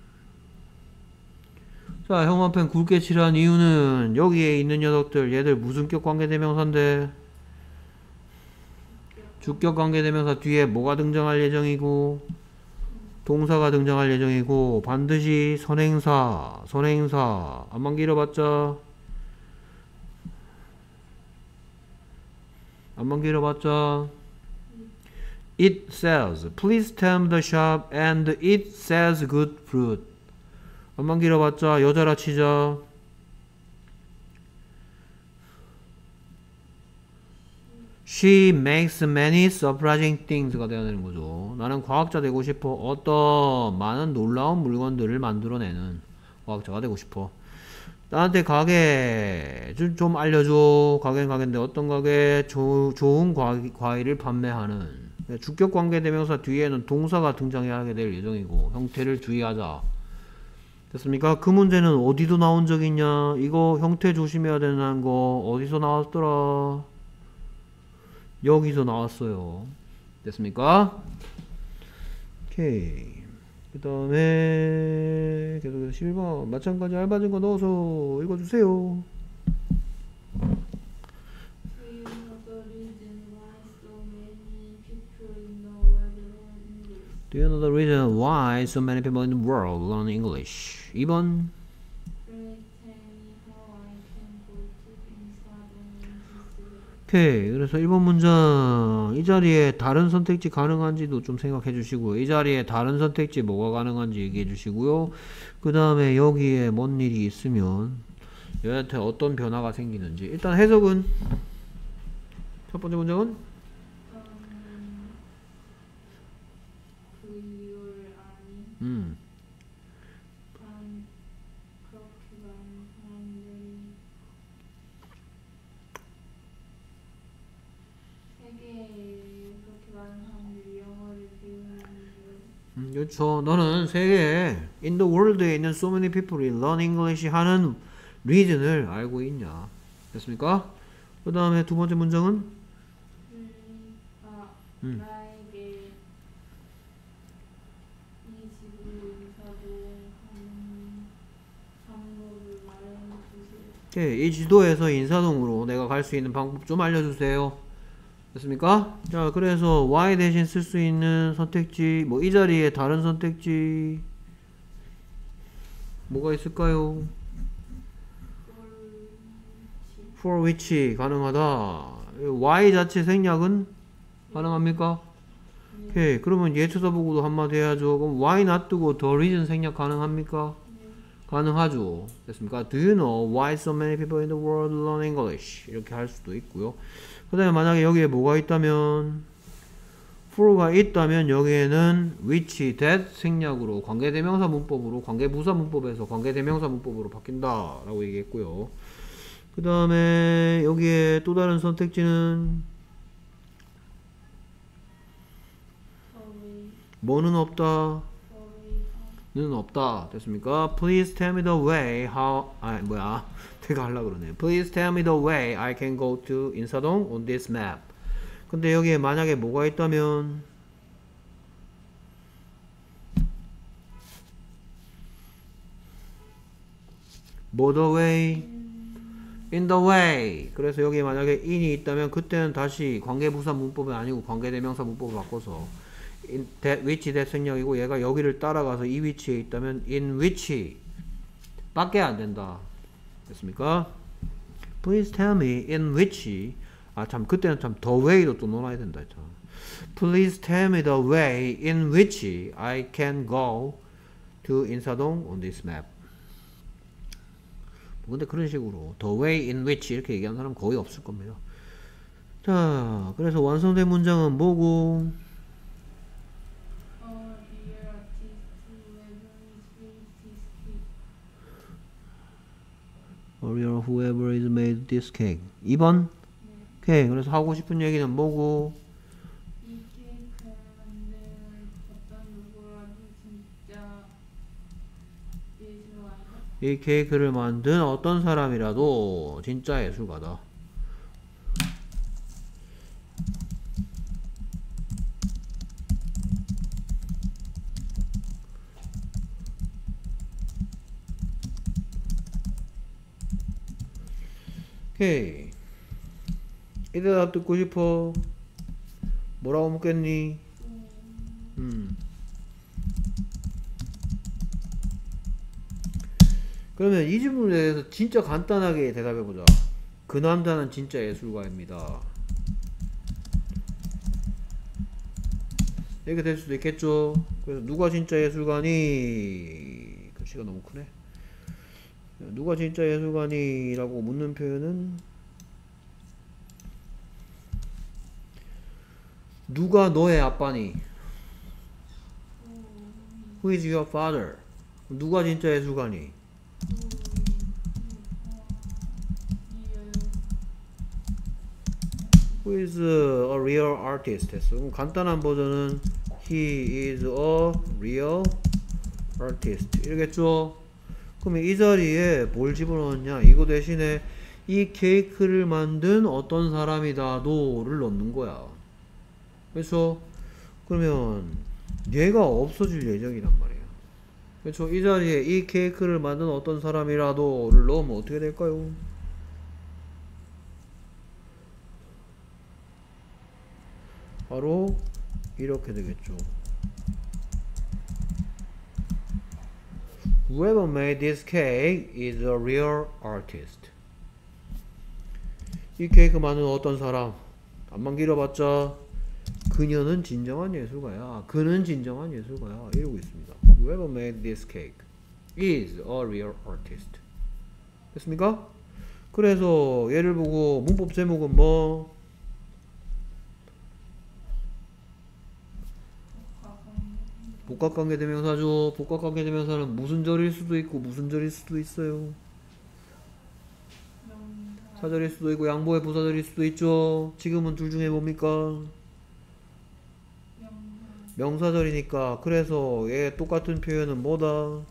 자, 형광펜 굵게 칠한 이유는 여기에 있는 녀석들 얘들 무슨격 관계대명사인데 주격 관계대명사 뒤에 뭐가 등장할 예정이고 동사가 등장할 예정이고 반드시 선행사 선행사 안만 길어봤자 안만 길어봤자 It sells. Please tell me the shop and it sells good fruit. 안만 길어봤자 여자라 치자. She makes many surprising things가 되어야 되는 거죠. 나는 과학자 되고 싶어. 어떤 많은 놀라운 물건들을 만들어내는 과학자가 되고 싶어. 나한테 가게 좀, 좀 알려줘. 가게는 가게인데 어떤 가게? 조, 좋은 과일, 과일을 판매하는. 주격 관계대명사 뒤에는 동사가 등장하게 될 예정이고 형태를 주의하자. 됐습니까? 그 문제는 어디도 나온 적 있냐? 이거 형태 조심해야 되는 거 어디서 나왔더라? 여기서 나왔어요. 됐습니까? 오케이. 그 다음에 계속해서 십일 번 마찬가지 알맞은 거 넣어서 읽어주세요. Do you know the reason why so many people in the world Do you know the reason why so many people in the world learn learn English? English? 이 번. Please tell me how I can go to inside and 오케이. 그래서 일 번 문장 이 자리에 다른 선택지 가능한지도 좀 생각해 주시고요. 이 자리에 다른 선택지 뭐가 가능한지 얘기해 주시고요. 그 다음에 여기에 뭔 일이 있으면 얘한테 어떤 변화가 생기는지 일단 해석은 첫 번째 문장은 그율 아니 음. 반 그렇게 많은 사람들이 세계에 그렇게 많은 사람들이 영어를 배우는 이유. 음, 그렇죠. 너는 세계에 in the world에 있는 so many people이 learn English 하는 reason을 알고 있냐? 됐습니까? 그 다음에 두 번째 문장은 음, 아, 음. 나에게 이 집으로 이사 가는 방법을 말해 주세요. 오케이. 이 지도에서 인사동으로 내가 갈 수 있는 방법 좀 알려주세요. 됐습니까? 자, 그래서 Y 대신 쓸 수 있는 선택지, 뭐 이 자리에 다른 선택지 뭐가 있을까요? for which 가능하다. Y 자체 생략은 가능합니까? 네. 오케이. 그러면 얘 쳐다보고도 한마디 해야죠. 그럼 why 놔두고 the reason 생략 가능합니까? 네. 가능하죠. 됐습니까? Do you know why so many people in the world learn English? 이렇게 할 수도 있고요. 그 다음에 만약에 여기에 뭐가 있다면 for가 있다면 여기에는 which, that 생략으로 관계대명사 문법으로 관계부사 문법에서 관계대명사 문법으로 바뀐다 라고 얘기했고요. 그 다음에 여기에 또 다른 선택지는 Sorry. 뭐는 없다 Sorry. 는 없다. 됐습니까? Please tell me the way how 아 뭐야 내가 하려고 그러네. Please tell me the way I can go to 인사동 on this map. 근데 여기에 만약에 뭐가 있다면 뭐 the way in the way. 그래서 여기에 만약에 in이 있다면 그때는 다시 관계부사 문법이 아니고 관계대명사 문법을 바꿔서 in that which that 생략이고 얘가 여기를 따라가서 이 위치에 있다면 in which 밖에 안 된다. 됐습니까? Please tell me in which 아 참 그때는 참 the way도 또 넣어놔야 된다 했잖아. Please tell me the way in which I can go to 인사동 on this map. 근데 그런 식으로 the way in which 이렇게 얘기하는 사람 거의 없을 겁니다. 자, 그래서 완성된 문장은 뭐고? Our dear artist whoever is made this cake. Or whoever is made this cake. 이 번? 네. 오케이. 그래서 하고 싶은 얘기는 뭐고? 이 케이크를 만든 어떤 누구라도 진짜 예술가인가? 이 케이크를 만든 어떤 사람이라도 진짜 예술가다. 오케이. 이 대답 듣고 싶어. 뭐라고 묻겠니? 음. 그러면 이 질문에 대해서 진짜 간단하게 대답해보자. 그 남자는 진짜 예술가입니다. 이렇게 될 수도 있겠죠. 그래서 누가 진짜 예술가니? 글씨가 너무 크네. 누가 진짜 예술가니? 라고 묻는 표현은 누가 너의 아빠니? Who is your father? 누가 진짜 예술가니? Who is a real artist? 했어. 그럼 간단한 버전은 He is a real artist. 이러겠죠? 그러면 이 자리에 뭘 집어넣었냐? 이거 대신에 이 케이크를 만든 어떤 사람이다 도를 넣는 거야. 그렇죠? 그러면 얘가 없어질 예정이란 말이야. 그렇죠? 이 자리에 이 케이크를 만든 어떤 사람이라도를 넣으면 어떻게 될까요? 바로 이렇게 되겠죠. Whoever made this cake is a real artist. 이 케이크 만든 어떤 사람 안만 길어봤자 그녀는 진정한 예술가야. 그는 진정한 예술가야. 이러고 있습니다. Whoever made this cake is a real artist. 됐습니까? 그래서 얘를 보고 문법 제목은 뭐? 복합관계대명사죠. 복합관계대명사는 무슨 절일 수도 있고 무슨 절일 수도 있어요. 사절일 수도 있고 양보의 부사절일 수도 있죠. 지금은 둘 중에 뭡니까? 명사절이니까. 그래서 얘 똑같은 표현은 뭐다?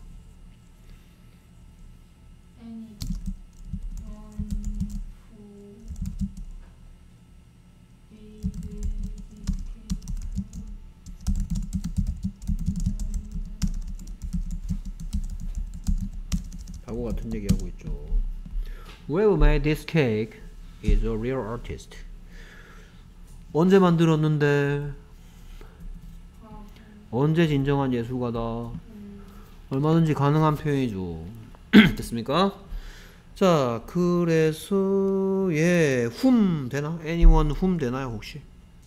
하고 같은 얘기하고 있죠. Whoever made this cake is a real artist. 언제 만들었는데? 과거. 언제 진정한 예술가다? 음. 얼마든지 가능한 표현이죠. 됐습니까? 자, 그래서 예, whom 되나? anyone whom 되나요 혹시?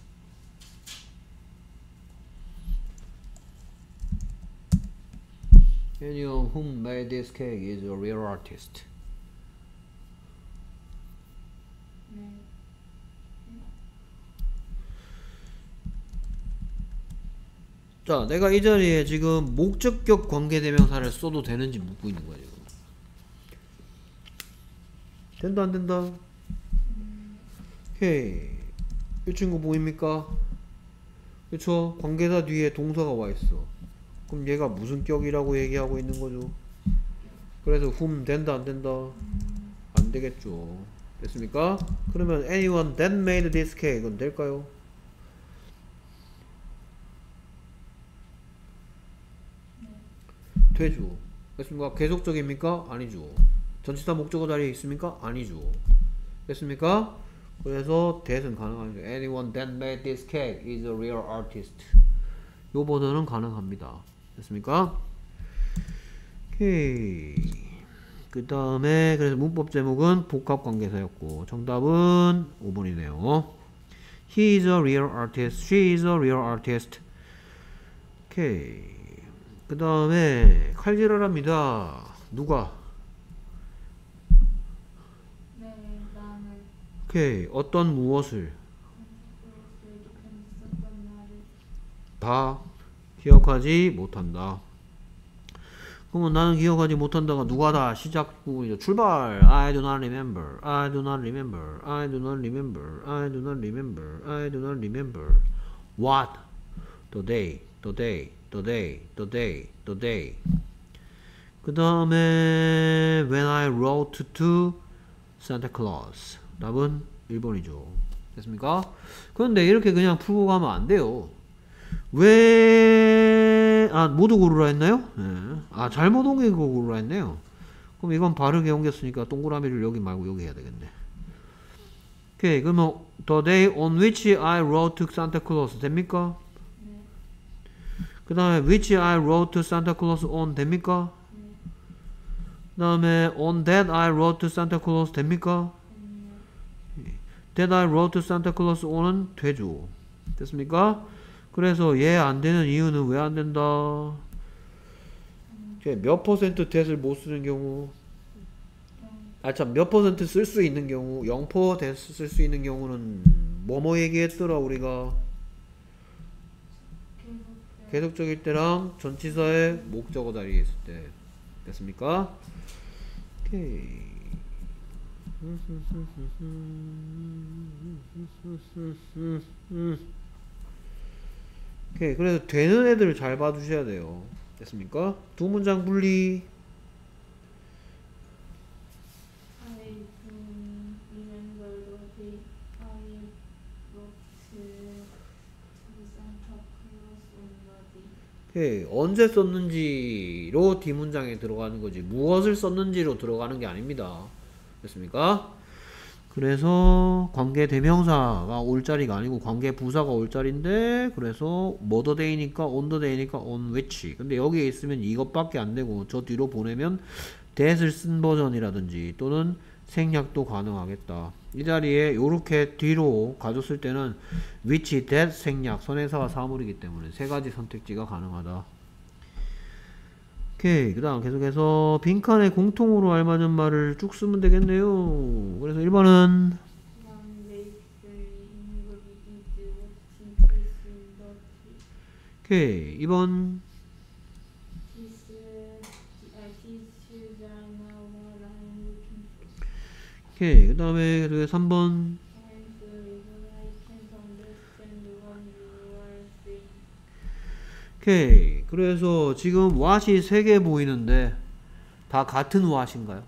anyone whom made this cake is a real artist. 네. 자, 내가 이 자리에 지금 목적격 관계대명사를 써도 되는지 묻고 있는 거야 지금. 된다 안 된다? 음. 오케이. 이 친구 보입니까? 그쵸? 관계사 뒤에 동사가 와 있어. 그럼 얘가 무슨 격이라고 얘기하고 있는 거죠? 그래서 whom 된다 안 된다? 안 되겠죠. 됐습니까? 그러면 anyone that made this cake 은 될까요? 되죠. 됐습니까? 계속적입니까? 아니죠. 전치사 목적어 자리에 있습니까? 아니죠. 됐습니까? 그래서 that은 가능하죠. anyone that made this cake is a real artist. 요 버전은 가능합니다. 됐습니까? 오케이. 그 다음에 그래서 문법 제목은 복합관계사였고 정답은 오 번이네요. He is a real artist. She is a real artist. 오케이. 그 다음에 칼질하랍니다. 누가? 네, 나는 오케이. 어떤 무엇을 산타클로스에게 편지 썼던 날을 다 기억하지 못한다. 그러면 나는 기억하지 못한다가 누가 다 시작 부분이죠. 출발. I do not remember. I do not remember. I do not remember. I do not remember. I do not remember. What? The day. The day. The day. The day. The day. 그 다음에 when I wrote to Santa Claus. 답은 일 번이죠. 됐습니까? 그런데 이렇게 그냥 풀고 가면 안 돼요. 왜, 아, 모두 고르라 했나요? 네. 아, 잘못 옮긴 거 고르라 했네요. 그럼 이건 바르게 옮겼으니까 동그라미를 여기 말고 여기 해야 되겠네. 오케이, 그러면 the day on which I wrote to Santa Claus 됩니까? 네. 그 다음에 which I wrote to Santa Claus on 됩니까? 네. 그 다음에 on that I wrote to Santa Claus 됩니까? 아니요. that I wrote to Santa Claus on은 되죠. 됐습니까? 그래서 얘 안 되는 이유는 왜 안 된다? 몇 퍼센트 that을 못 쓰는 경우? 아, 참, 몇 퍼센트 쓸 수 있는 경우? 영 퍼센트 that 쓸 수 있는 경우는 뭐뭐 얘기했더라, 우리가? 계속 계속적일 때랑 전치사의 목적어 자리에 있을 때. 됐습니까? 오케이. 오케이. 그래서 되는 애들 잘 봐주셔야 돼요. 됐습니까? 두 문장 분리. I do remember the day I wrote to Santa Claus on the day. 오케이. 언제 썼는지로 뒷문장에 들어가는 거지 무엇을 썼는지로 들어가는 게 아닙니다. 됐습니까? 그래서 관계 대명사가 올 자리가 아니고 관계 부사가 올 자리인데 그래서 뭐더 데이니까 on the day니까 on which. 근데 여기에 있으면 이것밖에 안 되고 저 뒤로 보내면 that을 쓴 버전이라든지 또는 생략도 가능하겠다. 이 자리에 요렇게 뒤로 가줬을 때는 which, that 생략, 선행사와 사물이기 때문에 세 가지 선택지가 가능하다. 오케이. 그 다음 계속해서 빈칸에 공통으로 알맞은 말을 쭉 쓰면 되겠네요. 그래서 일 번은 One makes anybody eat what he places in the tree. 오케이. 이 번 His, uh, his shoes are now what I'm looking for. 오케이. 그 다음에 계속해서 삼 번 I'm sorry, but I can't understand what you are saying. 오케이. 그래서 지금 what이 세 개 보이는데 다 같은 what인가요?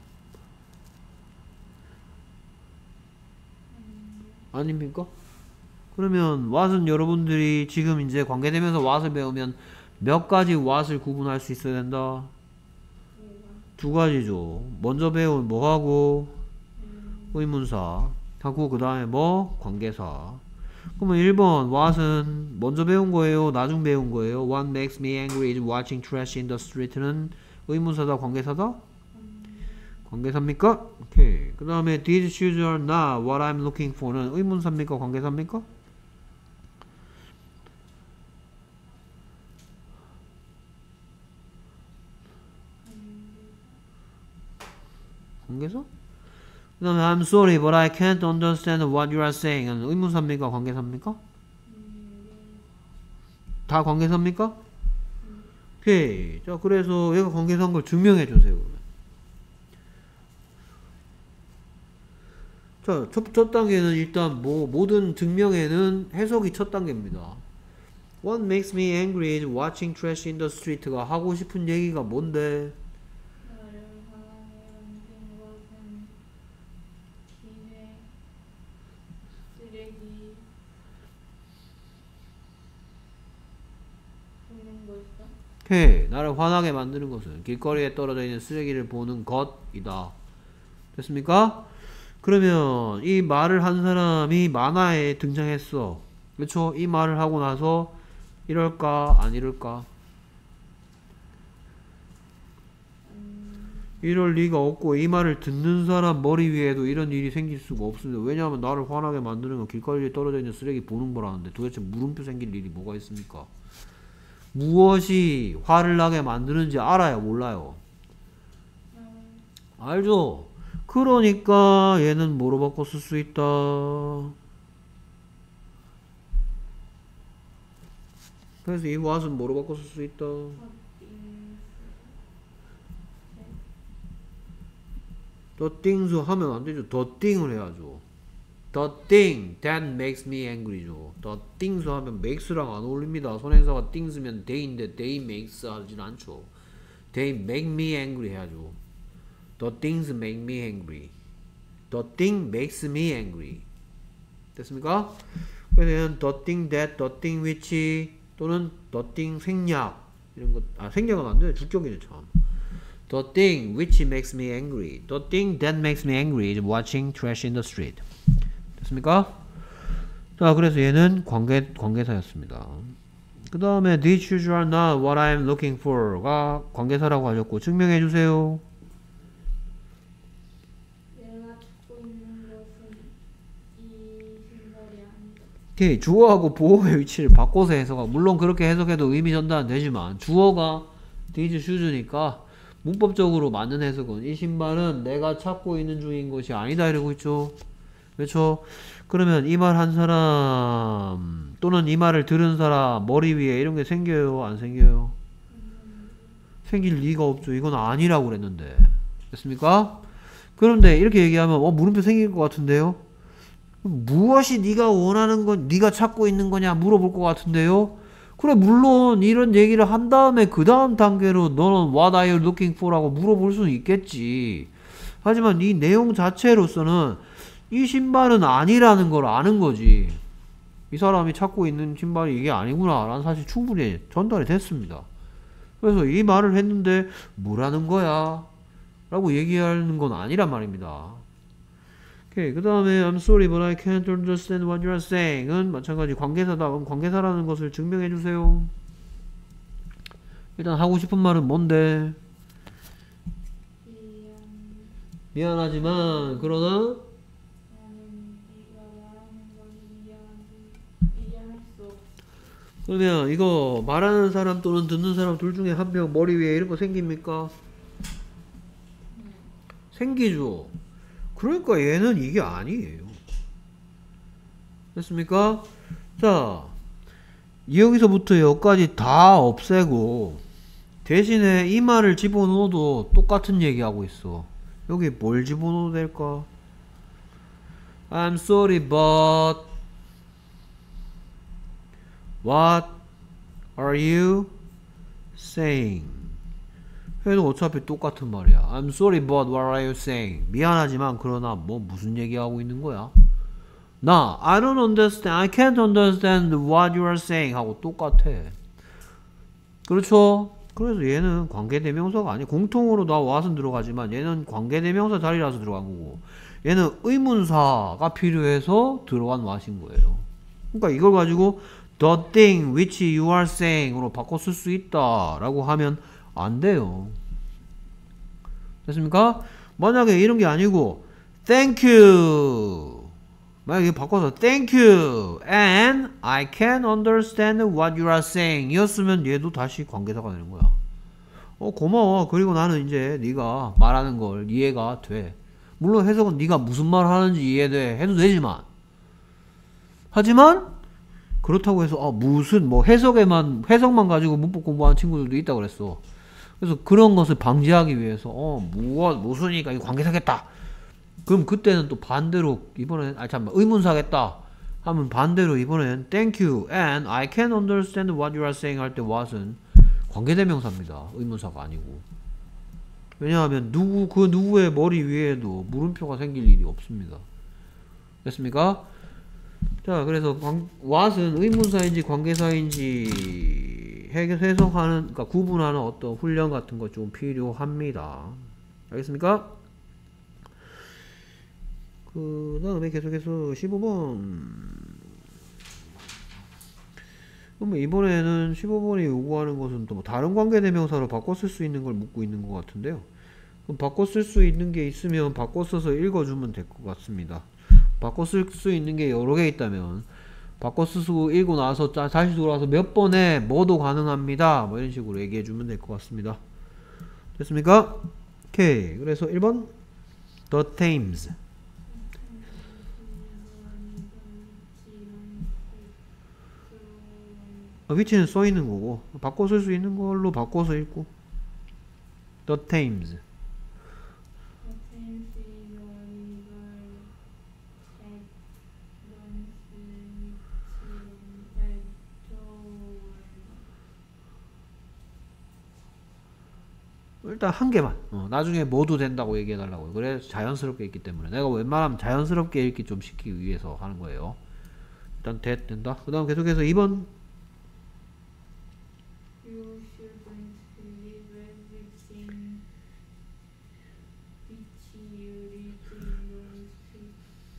아닙니까? 그러면 what은 여러분들이 지금 이제 관계되면서 what을 배우면 몇 가지 what을 구분할 수 있어야 된다? 두 가지죠. 먼저 배운 뭐하고 네. 의문사 하고 그 다음에 뭐? 관계사. 그러면 일 번 what은 먼저 배운 거예요? 나중 배운 거예요? What makes me angry is watching trash in the street는 의문사다? 관계사다? 관계사입니까? 오케이. 그 다음에 these shoes are not what I'm looking for는 의문사입니까? 관계사입니까? 관계사? 그 다음에 I'm sorry but I can't understand what you are saying은 의문사입니까? 관계사입니까? 다 관계사입니까? 오케이. 자, 그래서 얘가 관계사인 걸 증명해 주세요. 그러면. 자, 첫, 첫 단계는 일단 뭐 모든 증명에는 해석이 첫 단계입니다. What makes me angry is watching trash in the street가 하고 싶은 얘기가 뭔데? 나를 화나게 만든 것은 길에 쓰레기 보는 것이다. 오케이. 나를 화나게 만드는 것은 길거리에 떨어져 있는 쓰레기를 보는 것이다. 됐습니까? 그러면 이 말을 한 사람이 만화에 등장했어. 그렇죠? 이 말을 하고 나서 이럴까 안 이럴까? 이럴 리가 없고 이 말을 듣는 사람 머리 위에도 이런 일이 생길 수가 없습니다. 왜냐하면 나를 화나게 만드는 건 길거리에 떨어져 있는 쓰레기 보는 거라는데 도대체 물음표 생길 일이 뭐가 있습니까? 무엇이 화를 나게 만드는지 알아요? 몰라요? 알죠? 그러니까 얘는 뭐로 바꿔 쓸 수 있다? 그래서 이 what은 뭐로 바꿔 쓸 수 있다? the things 하면 안 되죠. the thing을 해야죠. the thing that makes me angry죠. the things 하면 makes랑 안 어울립니다. 선행사가 things면 they인데 they makes 하진 않죠. they make me angry 해야죠. The things make me angry. The thing makes me angry. 됐습니까? 그래서 얘는 the thing that, the thing which 또는 the thing 생략 이런 것, 아 생략은 안 돼. 주격이네 참. The thing which makes me angry. The thing that makes me angry is watching trash in the street. 됐습니까? 자, 그래서 얘는 관계 관계사였습니다. 그 다음에 these shoes are not what I'm looking for가 관계사라고 하셨고 증명해 주세요. 오케이. 주어하고 보어의 위치를 바꿔서 해석하고 물론 그렇게 해석해도 의미 전달은 되지만 주어가 these shoes니까 문법적으로 맞는 해석은 이 신발은 내가 찾고 있는 중인 것이 아니다 이러고 있죠. 그렇죠? 그러면 이 말 한 사람 또는 이 말을 들은 사람 머리 위에 이런 게 생겨요? 안 생겨요? 생길 리가 없죠. 이건 아니라고 그랬는데 됐습니까? 그런데 이렇게 얘기하면 어 물음표 생길 것 같은데요? 무엇이 네가 원하는 건 네가 찾고 있는 거냐 물어볼 것 같은데요. 그래 물론 이런 얘기를 한 다음에 그 다음 단계로 너는 what are you looking for 라고 물어볼 수는 있겠지. 하지만 이 내용 자체로서는 이 신발은 아니라는 걸 아는 거지. 이 사람이 찾고 있는 신발이 이게 아니구나 라는 사실 충분히 전달이 됐습니다. 그래서 이 말을 했는데 뭐라는 거야 라고 얘기하는 건 아니란 말입니다. 오케이. 그 다음에 I'm sorry but I can't understand what you are saying 은 마찬가지 관계사다. 그럼 관계사라는 것을 증명해 주세요. 일단 하고 싶은 말은 뭔데? 미안하지만 그러나 그러면 이거 말하는 사람 또는 듣는 사람 둘 중에 한 명 머리 위에 이런 거 생깁니까? 생기죠. 그러니까 얘는 이게 아니에요. 됐습니까? 자, 여기서부터 여기까지 다 없애고 대신에 이 말을 집어넣어도 똑같은 얘기하고 있어. 여기 뭘 집어넣어도 될까? I'm sorry but what are you saying? 해도 어차피 똑같은 말이야. I'm sorry but what are you saying? 미안하지만 그러나 뭐 무슨 얘기하고 있는 거야? 나 I don't understand, I can't understand what you are saying 하고 똑같아. 그렇죠? 그래서 얘는 관계대명사가 아니야. 공통으로 나 what은 들어가지만 얘는 관계대명사 자리라서 들어간 거고 얘는 의문사가 필요해서 들어간 what인 거예요. 그러니까 이걸 가지고 the thing which you are saying으로 바꿔 쓸 수 있다 라고 하면 안 돼요. 됐습니까? 만약에 이런 게 아니고 thank you 만약에 바꿔서 thank you and I can understand what you are saying 이었으면 얘도 다시 관계사가 되는 거야. 어 고마워. 그리고 나는 이제 네가 말하는 걸 이해가 돼. 물론 해석은 네가 무슨 말 하는지 이해돼 해도 되지만 하지만 그렇다고 해서 아 무슨 뭐 해석에만 해석만 가지고 문법 공부하는 친구들도 있다 그랬어. 그래서 그런 것을 방지하기 위해서 어 무엇 무슨이니까 이거 관계사겠다. 그럼 그때는 또 반대로 이번엔 아 잠깐 의문사겠다 하면 반대로 이번엔 thank you and I can understand what you are saying 할 때 what은 관계대명사입니다. 의문사가 아니고. 왜냐하면 누구 그 누구의 머리 위에도 물음표가 생길 일이 없습니다. 됐습니까? 자 그래서 관, what은 의문사인지 관계사인지 해석하는 그러니까 구분하는 어떤 훈련 같은 거 좀 필요합니다. 알겠습니까? 그 다음에 계속해서 십오 번 그러면 이번에는 십오 번이 요구하는 것은 또 뭐 다른 관계대명사로 바꿔 쓸 수 있는 걸 묻고 있는 것 같은데요. 그럼 바꿔 쓸 수 있는 게 있으면 바꿔 써서 읽어주면 될 것 같습니다. 바꿔 쓸 수 있는 게 여러 개 있다면 바꿔 쓰고 읽고 나서 다시 돌아와서 몇 번에 뭐도 가능합니다. 뭐 이런 식으로 얘기해주면 될 것 같습니다. 됐습니까? 오케이. 그래서 일 번 The Thames 위치는 써있는 거고 바꿔 쓸 수 있는 걸로 바꿔서 읽고 The Thames 일단 한 개만 어, 나중에 모두 된다고 얘기해달라고요. 그래 자연스럽게 읽기 때문에 내가 웬만하면 자연스럽게 읽기 좀 시키기 위해서 하는 거예요. 일단 that 된다. 그 다음 계속해서 이 번 You shouldn't believe everything which you read in newspaper.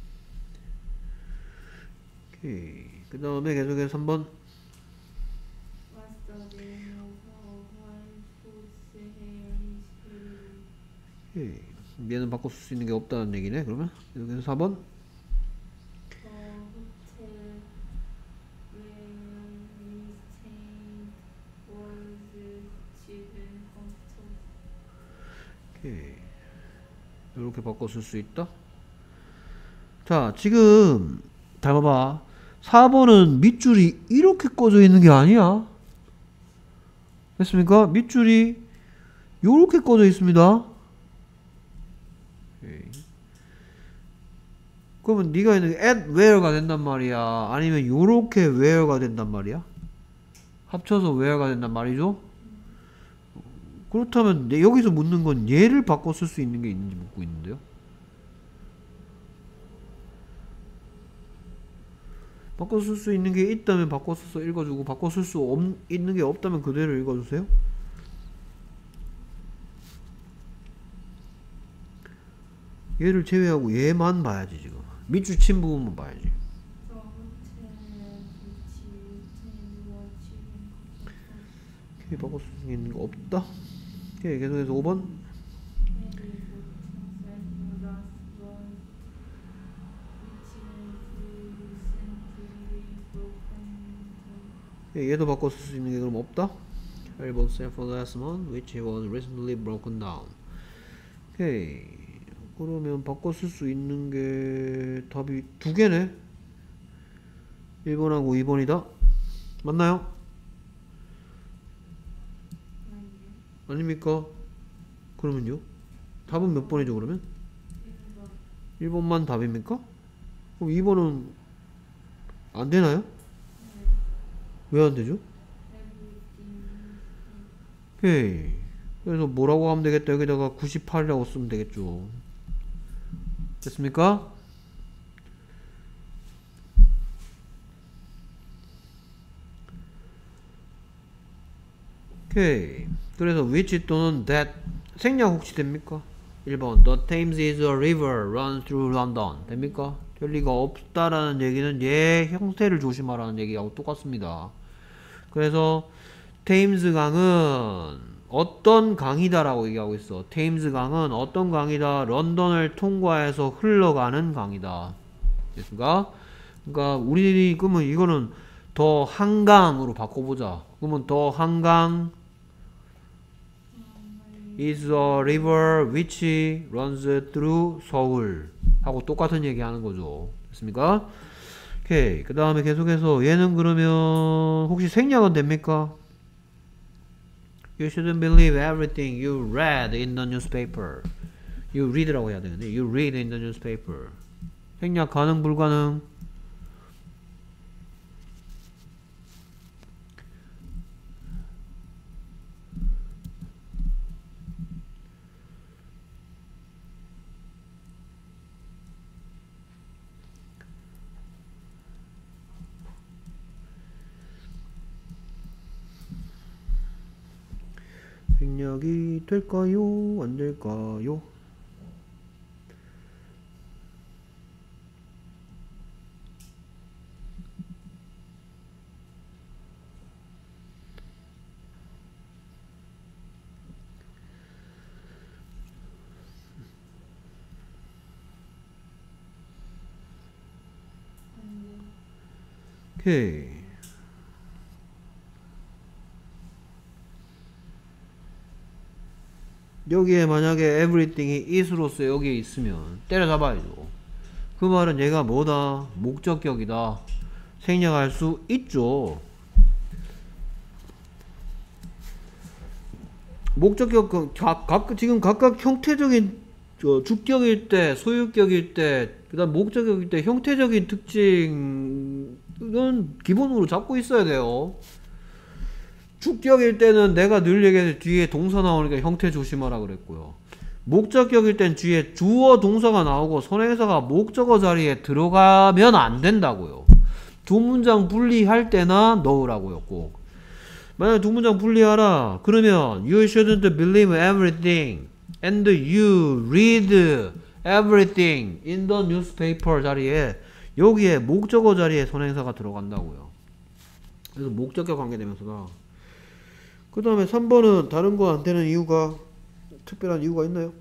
오케이. 그 다음에 계속해서 삼 번 What's the name of a wife whose hair is curly? 오케이. 얘는 바꿔 쓸 수 있는 게 없다는 얘기네. 그러면 계속해서 사 번 A hotel where we stayed was cheap and comfortable. 오케이. 이렇게 바꿔 쓸 수 있다. 자 지금 잘 봐봐. 사 번은 밑줄이 이렇게 꺼져 있는 게 아니야. 됐습니까? 밑줄이 요렇게 꺼져 있습니다. 오케이. 그러면 네가 있는 게 at where가 된단 말이야? 아니면 요렇게 where가 된단 말이야? 합쳐서 where가 된단 말이죠? 그렇다면 내 여기서 묻는 건 얘를 바꿔 쓸 수 있는 게 있는지 묻고 있는데요. 바꿔 쓸 수 있는 게 있다면 바꿔 써서 읽어주고 바꿔 쓸 수 있는 게 없다면 그대로 읽어주세요. 얘를 제외하고 얘만 봐야지. 지금 밑줄 친 부분만 봐야지. The hotel which you stayed was cheap and comfortable. 오케이. 바꿔 쓸 수 있는 거 없다. 오케이. 계속해서 오 번 Harry Potter said the last one, which has recently broken down. 오케이. 얘도 바꿔 쓸 수 있는 게 그럼 없다. Harry Potter said for the last one which was recently broken down. 오케이. 그러면 바꿔 쓸 수 있는 게 답이 두 개네. 일 번하고 이 번이다. 맞나요? 아니요. 아닙니까? 그러면요? 답은 몇 번이죠 그러면? 일 번. 일 번만 답입니까? 그럼 이 번은 안 되나요? 네. 왜 안 되죠? Everything. 오케이. 그래서 뭐라고 하면 되겠다. 여기다가 구십팔이라고 쓰면 되겠죠. 됐습니까? 오케이. 그래서 which 또는 that 생략 혹시 됩니까? 일 번 The Thames is a river runs through London. 됩니까? 될 리가 없다라는 얘기는 얘 형태를 조심하라는 얘기하고 똑같습니다. 그래서 테임스 강은 어떤 강이다라고 얘기하고 있어. 테임스 강은 어떤 강이다? 런던을 통과해서 흘러가는 강이다. 됐습니까? 그러니까 우리 그러면 이거는 더 한강으로 바꿔보자. 그러면 더 한강 is a river which runs through 서울 하고 똑같은 얘기 하는 거죠. 됐습니까? 오케이. 그 다음에 계속해서 얘는 그러면 혹시 생략은 됩니까? You shouldn't believe everything you read in the newspaper. You read라고 해야 되는데 you read in the newspaper. 생략 가능 불가능? 생략이 될까요? 안 될까요? 오케이. 여기에 만약에 everything이 is로서 여기에 있으면 때려잡아야죠. 그 말은 얘가 뭐다? 목적격이다. 생략할 수 있죠. 목적격 각, 각, 지금 각각 형태적인 저, 주격일 때, 소유격일 때, 그 다음 목적격일 때 형태적인 특징은 기본으로 잡고 있어야 돼요. 주격일 때는 내가 늘 얘기해서 뒤에 동사 나오니까 형태 조심하라 그랬고요. 목적격일 땐 뒤에 주어 동사가 나오고 선행사가 목적어 자리에 들어가면 안 된다고요. 두 문장 분리할 때나 넣으라고요. 꼭. 만약에 두 문장 분리하라 그러면 You shouldn't believe everything and you read everything in the newspaper 자리에 여기에 목적어 자리에 선행사가 들어간다고요. 그래서 목적격 관계대명사다. 그 다음에 삼 번은 다른 거 안 되는 이유가 특별한 이유가 있나요?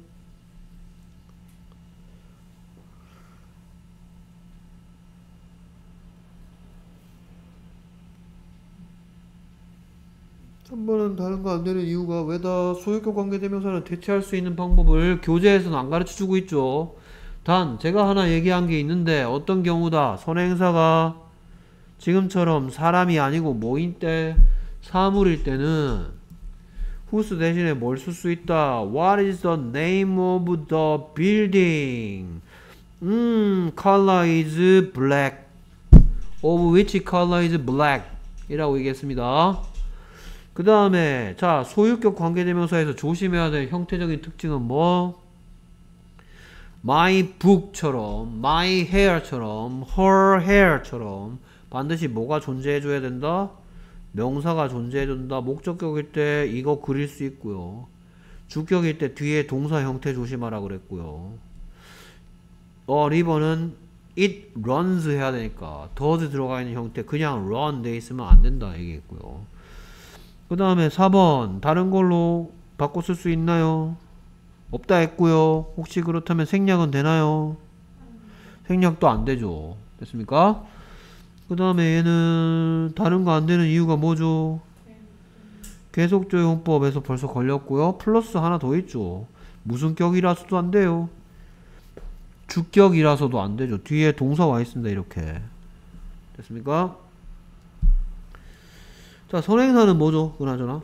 삼 번은 다른 거 안 되는 이유가 왜다? 소유격 관계대명사는 대체할 수 있는 방법을 교재에서는 안 가르쳐 주고 있죠. 단 제가 하나 얘기한 게 있는데 어떤 경우다? 선행사가 지금처럼 사람이 아니고 뭐인 때? 사물일 때는 whose 대신에 뭘 쓸 수 있다. What is the name of the building? 음, color is black. Of which color is black? 이라고 얘기했습니다. 그 다음에 자 소유격 관계대명사에서 조심해야 될 형태적인 특징은 뭐? My book처럼, my hair처럼, her hair처럼 반드시 뭐가 존재해줘야 된다? 명사가 존재해준다. 목적격일 때 이거 그릴 수 있고요. 주격일 때 뒤에 동사 형태 조심하라 그랬고요. 어 리버는 it runs 해야 되니까 does 들어가 있는 형태 그냥 run 돼 있으면 안 된다 얘기했고요. 그 다음에 사 번 다른 걸로 바꿔 쓸 수 있나요? 없다 했고요. 혹시 그렇다면 생략은 되나요? 생략도 안 되죠. 됐습니까? 그 다음에 얘는 다른 거 안 되는 이유가 뭐죠? 계속조용법에서 벌써 걸렸고요. 플러스 하나 더 있죠. 무슨 격이라서도 안 돼요. 주격이라서도 안 되죠. 뒤에 동사 와 있습니다. 이렇게. 됐습니까? 자, 선행사는 뭐죠? 그나저나.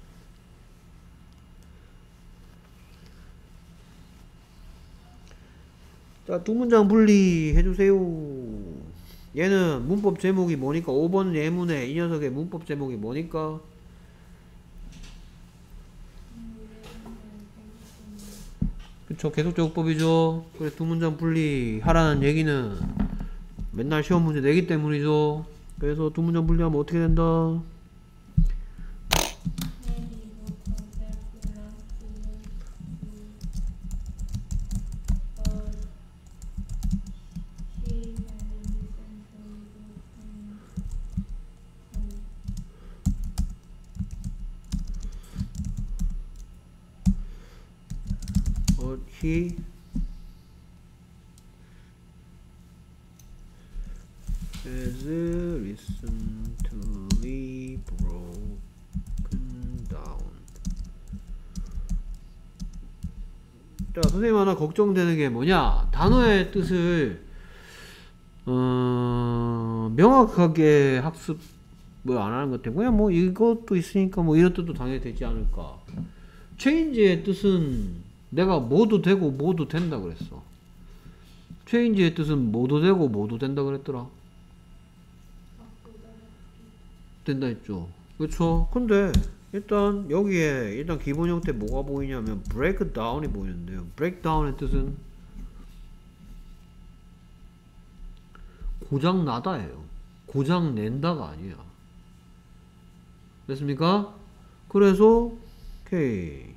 자, 두 문장 분리 해주세요. 얘는 문법 제목이 뭐니까? 오 번 예문에 이 녀석의 문법 제목이 뭐니까? 그쵸, 계속적법이죠. 그래, 두 문장 분리 하라는 얘기는 맨날 시험 문제 내기 때문이죠. 그래서 두 문장 분리하면 어떻게 된다? but he has recently broken down. 자, 선생님 하나 걱정되는 게 뭐냐? 단어의 뜻을 어, 명확하게 학습 뭐 안 하는 것 때문에 그냥 뭐 이것도 있으니까 뭐 이런 뜻도 당연히 되지 않을까. change의 뜻은 내가 뭐도 되고 뭐도 된다 그랬어. change의 뜻은 뭐도 되고 뭐도 된다 그랬더라. 된다 했죠. 그쵸? 근데 일단 여기에 일단 기본 형태 뭐가 보이냐면 break down이 보이는데요. break down의 뜻은 고장 나다예요. 고장 낸다가 아니야. 됐습니까? 그래서 오케이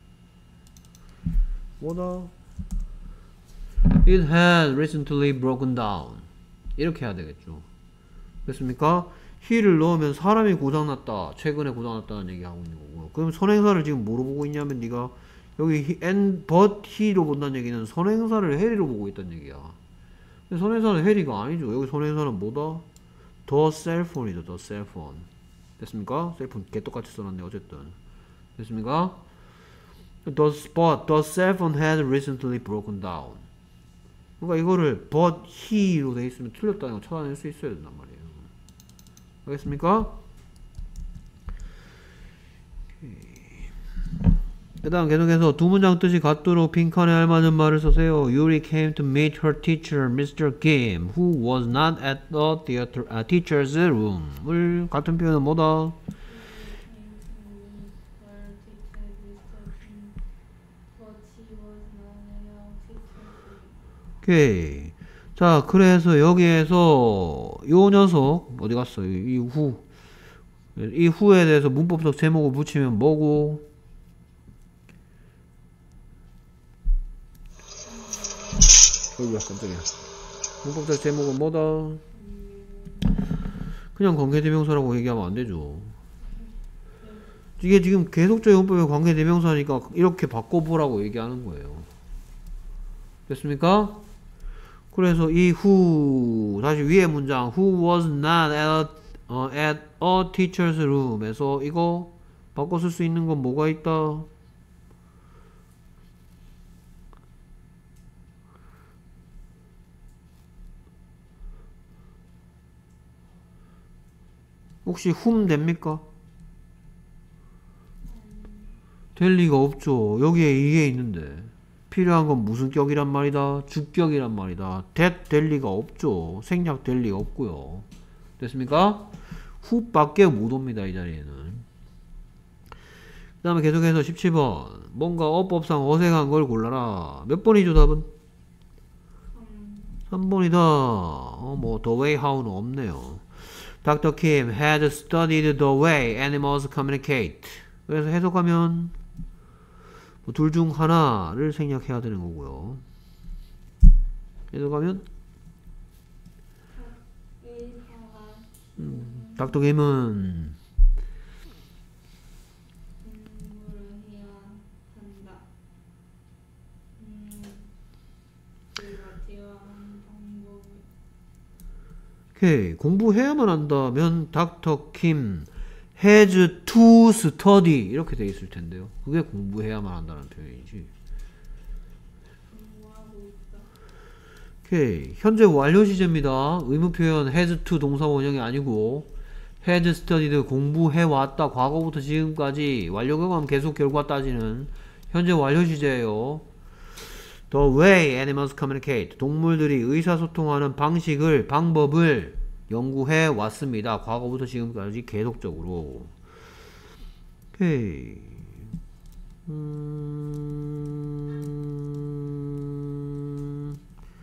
뭐다? It had recently broken down 이렇게 해야 되겠죠. 됐습니까? he를 넣으면 사람이 고장났다, 최근에 고장났다는 얘기하고 있는 거고요. 그럼 선행사를 지금 뭐로 보고 있냐면 네가 여기 he, and, but he로 본다는 얘기는 선행사를 해리로 보고 있다는 얘기야. 근데 선행사는 해리가 아니죠. 여기 선행사는 뭐다? the cellphone이죠. the cellphone. 됐습니까? 셀폰 개똑같이 써놨네. 어쨌든 됐습니까? the, but the cellphone had recently broken down. 그러니까 이거를 but he로 돼 있으면 틀렸다는 거 찾아낼 수 있어야 된단 말이에요. 알겠습니까? 그 다음 계속해서 두 문장 뜻이 같도록 빈칸에 알맞은 말을 쓰세요. Yuri came to meet her teacher, mister Kim, who was not at the theater, uh, teacher's room. 을 같은 표현은 뭐다? 오케이. 자, 그래서 여기에서 요 녀석 어디 갔어? 이 후. 이 후에 대해서 문법적 제목을 붙이면 뭐고? 어이구야 깜짝이야. 문법적 제목은 뭐다? 그냥 관계대명사라고 얘기하면 안되죠. 이게 지금 계속적인 문법의 관계대명사니까 이렇게 바꿔보라고 얘기하는 거예요. 됐습니까? 그래서 이 who 다시 위에 문장 who was not at a, uh, at a teacher's room 에서 이거 바꿔 쓸 수 있는 건 뭐가 있다? 혹시 whom 됩니까? 될 리가 없죠. 여기에 이게 있는데 필요한 건 무슨 격이란 말이다? 주격이란 말이다. that 될 리가 없죠. 생략 될 리가 없고요. 됐습니까? who밖에 못 옵니다. 이 자리에는. 그 다음에 계속해서 십칠 번 뭔가 어법상 어색한 걸 골라라. 몇 번이죠 답은? 삼 번이다. 어, 뭐 the way how는 없네요. 닥터 Kim had studied the way animals communicate. 그래서 해석하면 뭐 둘 중 하나를 생략해야 되는 거고요. 해석하면 음, 닥터 Kim은 오케이. 공부해야만 한다면 닥터 킴 has to study 이렇게 돼 있을 텐데요. 그게 공부해야만 한다는 표현이지. 오케이. 현재 완료 시제입니다. 의무 표현 has to 동사 원형이 아니고 had studied 공부해왔다. 과거부터 지금까지 완료 경험 계속 결과 따지는 현재 완료 시제예요. The way animals communicate. 동물들이 의사소통하는 방식을, 방법을 연구해 왔습니다. 과거부터 지금까지 계속적으로. 오케이. 음...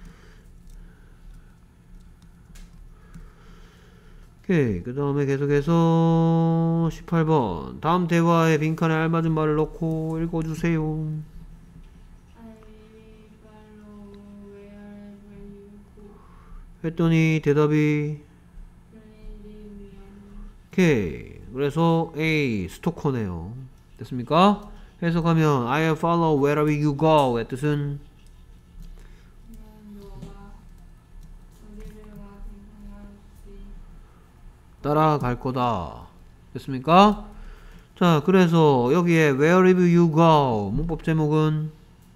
오케이. 그 다음에 계속해서 십팔 번. 다음 대화에 빈칸에 알맞은 말을 넣고 읽어주세요. 했더니 대답이 오케이. 그래서 A 스토커네요. 됐습니까? 해석하면 I follow wherever you go의 뜻은 나는 너가 어디를 가든 상관없이 따라갈 거다. 됐습니까? 자, 그래서 여기에 wherever you go 문법 제목은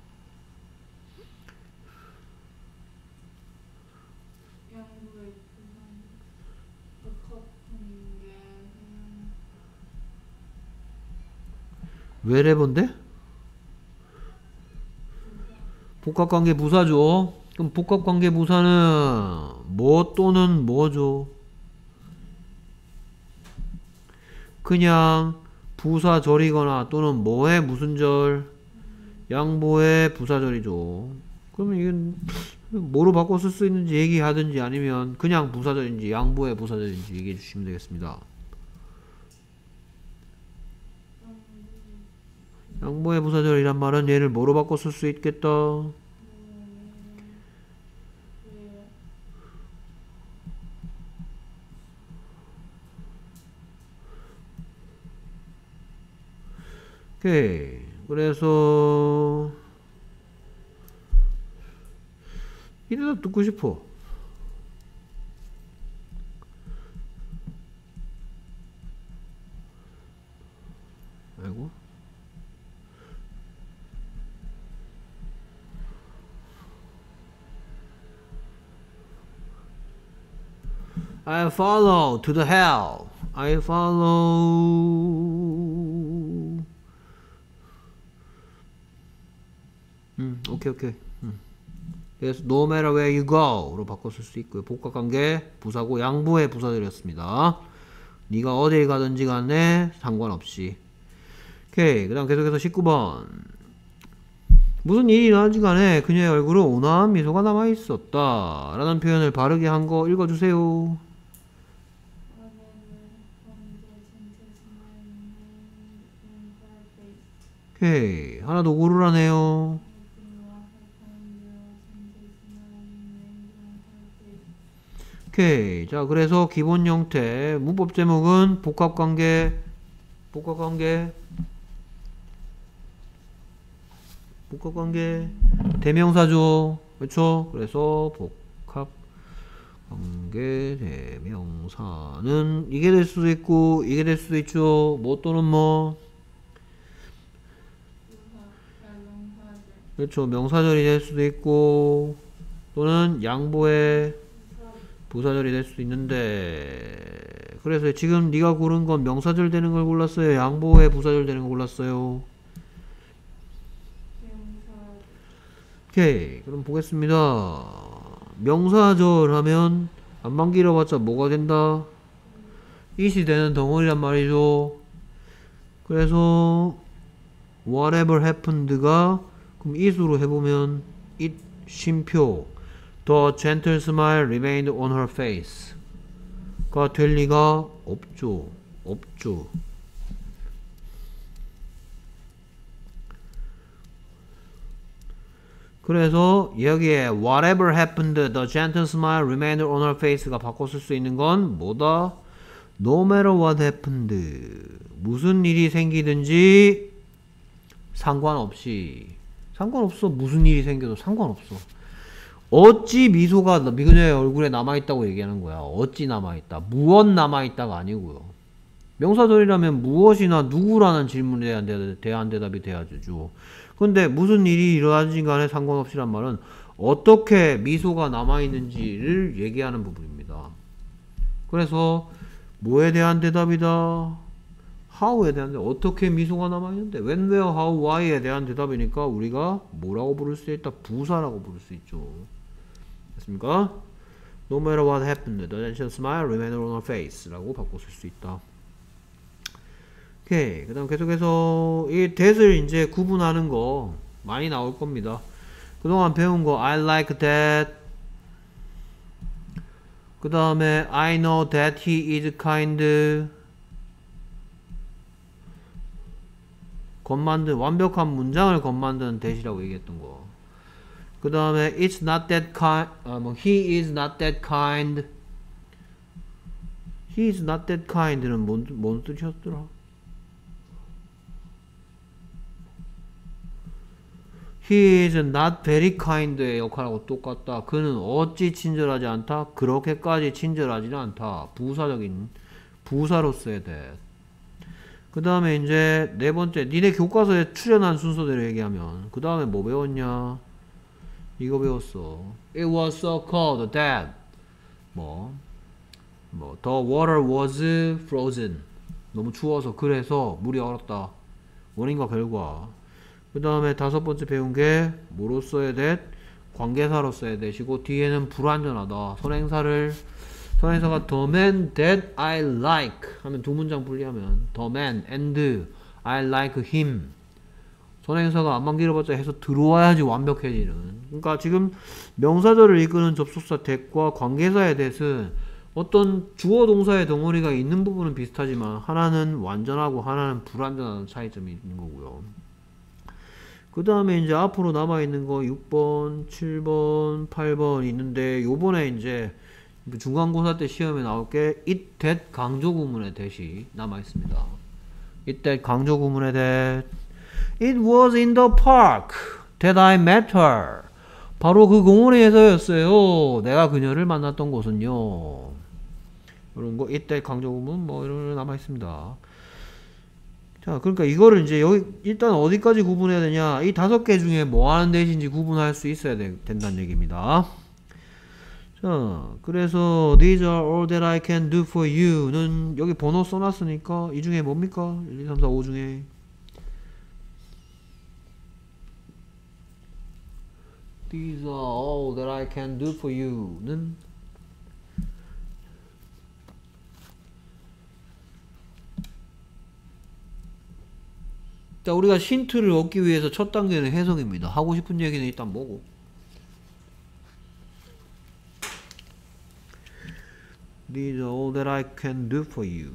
양보의 부산 복합한 게 wherever인데? 복합관계 부사죠. 그럼 복합관계 부사는 뭐 또는 뭐죠? 그냥 부사절이거나 또는 뭐의 무슨 절? 양보의 부사절이죠. 그러면 이건 뭐로 바꿔 쓸 수 있는지 얘기하든지 아니면 그냥 부사절인지 양보의 부사절인지 얘기해 주시면 되겠습니다. 양보의 부사절이란 말은 얘를 뭐로 바꿔 쓸 수 있겠다? 오케이. 그래서 이래다 듣고 싶어. 아이고. I follow to the hell. I follow. 음, 오케이, 오케이. 음. 그래서 no matter where you go로 바꿔 쓸 수 있고요. 복합관계 부사고 양보의 부사들이었습니다. 네가 어딜 가든지 간에 상관없이. 오케이. 그 다음 계속해서 십구 번. 무슨 일이 일어난지 간에 그녀의 얼굴에 온화한 미소가 남아있었다 라는 표현을 바르게 한 거 읽어주세요. 오케이. 하나 더 고르라네요. 오케이. 자, 그래서 기본 형태 문법 제목은 복합관계 복합관계 복합관계 대명사죠. 그렇죠? 그래서 복합관계 대명사는 이게 될 수도 있고 이게 될 수도 있죠. 뭐 또는 뭐 그렇죠. 명사절이 될 수도 있고 또는 양보의 부사절이 될 수도 있는데 그래서 지금 네가 고른 건 명사절 되는 걸 골랐어요? 양보의 부사절 되는 걸 골랐어요? 오케이. 그럼 보겠습니다. 명사절 하면 안만 길어봤자 뭐가 된다? it이 되는 덩어리란 말이죠. 그래서 whatever happened가 그럼 it으로 해보면 it 쉼표 The gentle smile remained on her face 가 될 리가 없죠. 없죠. 그래서 여기에 whatever happened, the gentle smile remained on her face가 바꿔 쓸 수 있는 건 뭐다? No matter what happened. 무슨 일이 생기든지 상관없이. 상관없어. 무슨 일이 생겨도 상관없어. 어찌 미소가 그녀의 얼굴에 남아있다고 얘기하는 거야. 어찌 남아있다. 무엇 남아있다가 아니고요. 명사절이라면 무엇이나 누구라는 질문에 대한, 대답, 대한 대답이 돼야죠. 근데 무슨 일이 일어나진 간에 상관없이란 말은 어떻게 미소가 남아있는지를 얘기하는 부분입니다. 그래서 뭐에 대한 대답이다? how에 대한 대답. 어떻게 미소가 남아있는데 when, where, how, why에 대한 대답이니까 우리가 뭐라고 부를 수 있다? 부사라고 부를 수 있죠. 됐습니까? No matter what happened, the gentle smile remained on her face 라고 바꿔 쓸 수 있다. 오케이. 그 다음 계속해서 이 that을 이제 구분하는 거 많이 나올 겁니다. 그동안 배운 거 I like that. 그 다음에 I know that he is kind. 겉만든 완벽한 문장을 겉만드는 that이라고 얘기했던 거. 그 다음에 it's not that kind. 아, 뭐 he is not that kind. he is not that kind는 뭔, 뭔 뜻이었더라? He is not very kind의 역할하고 똑같다. 그는 어찌 친절하지 않다? 그렇게까지 친절하지는 않다. 부사적인 부사로서의 that. 그 다음에 이제 네 번째, 니네 교과서에 출연한 순서대로 얘기하면 그 다음에 뭐 배웠냐? 이거 배웠어. It was so cold that 뭐, 뭐 the water was frozen. 너무 추워서 그래서 물이 얼었다. 원인과 결과. 그 다음에 다섯 번째 배운 게 뭐로서의 that? 관계사로서의 that이고 뒤에는 불완전하다. 선행사를 선행사가 the man that I like 하면 두 문장 분리하면 the man and I like him. 선행사가 안만 길어봤자 해서 들어와야지 완벽해지는. 그러니까 지금 명사절을 이끄는 접속사 that과 관계사의 that은 어떤 주어 동사의 덩어리가 있는 부분은 비슷하지만 하나는 완전하고 하나는 불완전한 차이점이 있는 거고요. 그 다음에 이제 앞으로 남아있는 거 육 번, 칠 번, 팔 번 있는데 요번에 이제 중간고사 때 시험에 나올 게 it that 강조 구문의 that이 남아있습니다. it that 강조 구문의 that. It was in the park that I met her. 바로 그 공원에서였어요. 내가 그녀를 만났던 곳은요. 이런 거 it that 강조 구문 뭐 이런 거 남아있습니다. 자, 그러니까 이거를 이제 여기 일단 어디까지 구분해야 되냐? 이 다섯 개 중에 뭐 하는 대신지 구분할 수 있어야 되, 된다는 얘기입니다. 자, 그래서 these are all that I can do for you는 여기 번호 써놨으니까 이 중에 뭡니까? 일, 이, 삼, 사, 오 중에 these are all that I can do for you는 자, 우리가 힌트를 얻기 위해서 첫 단계는 해석입니다. 하고 싶은 얘기는 일단 뭐고? These are all that I can do for you.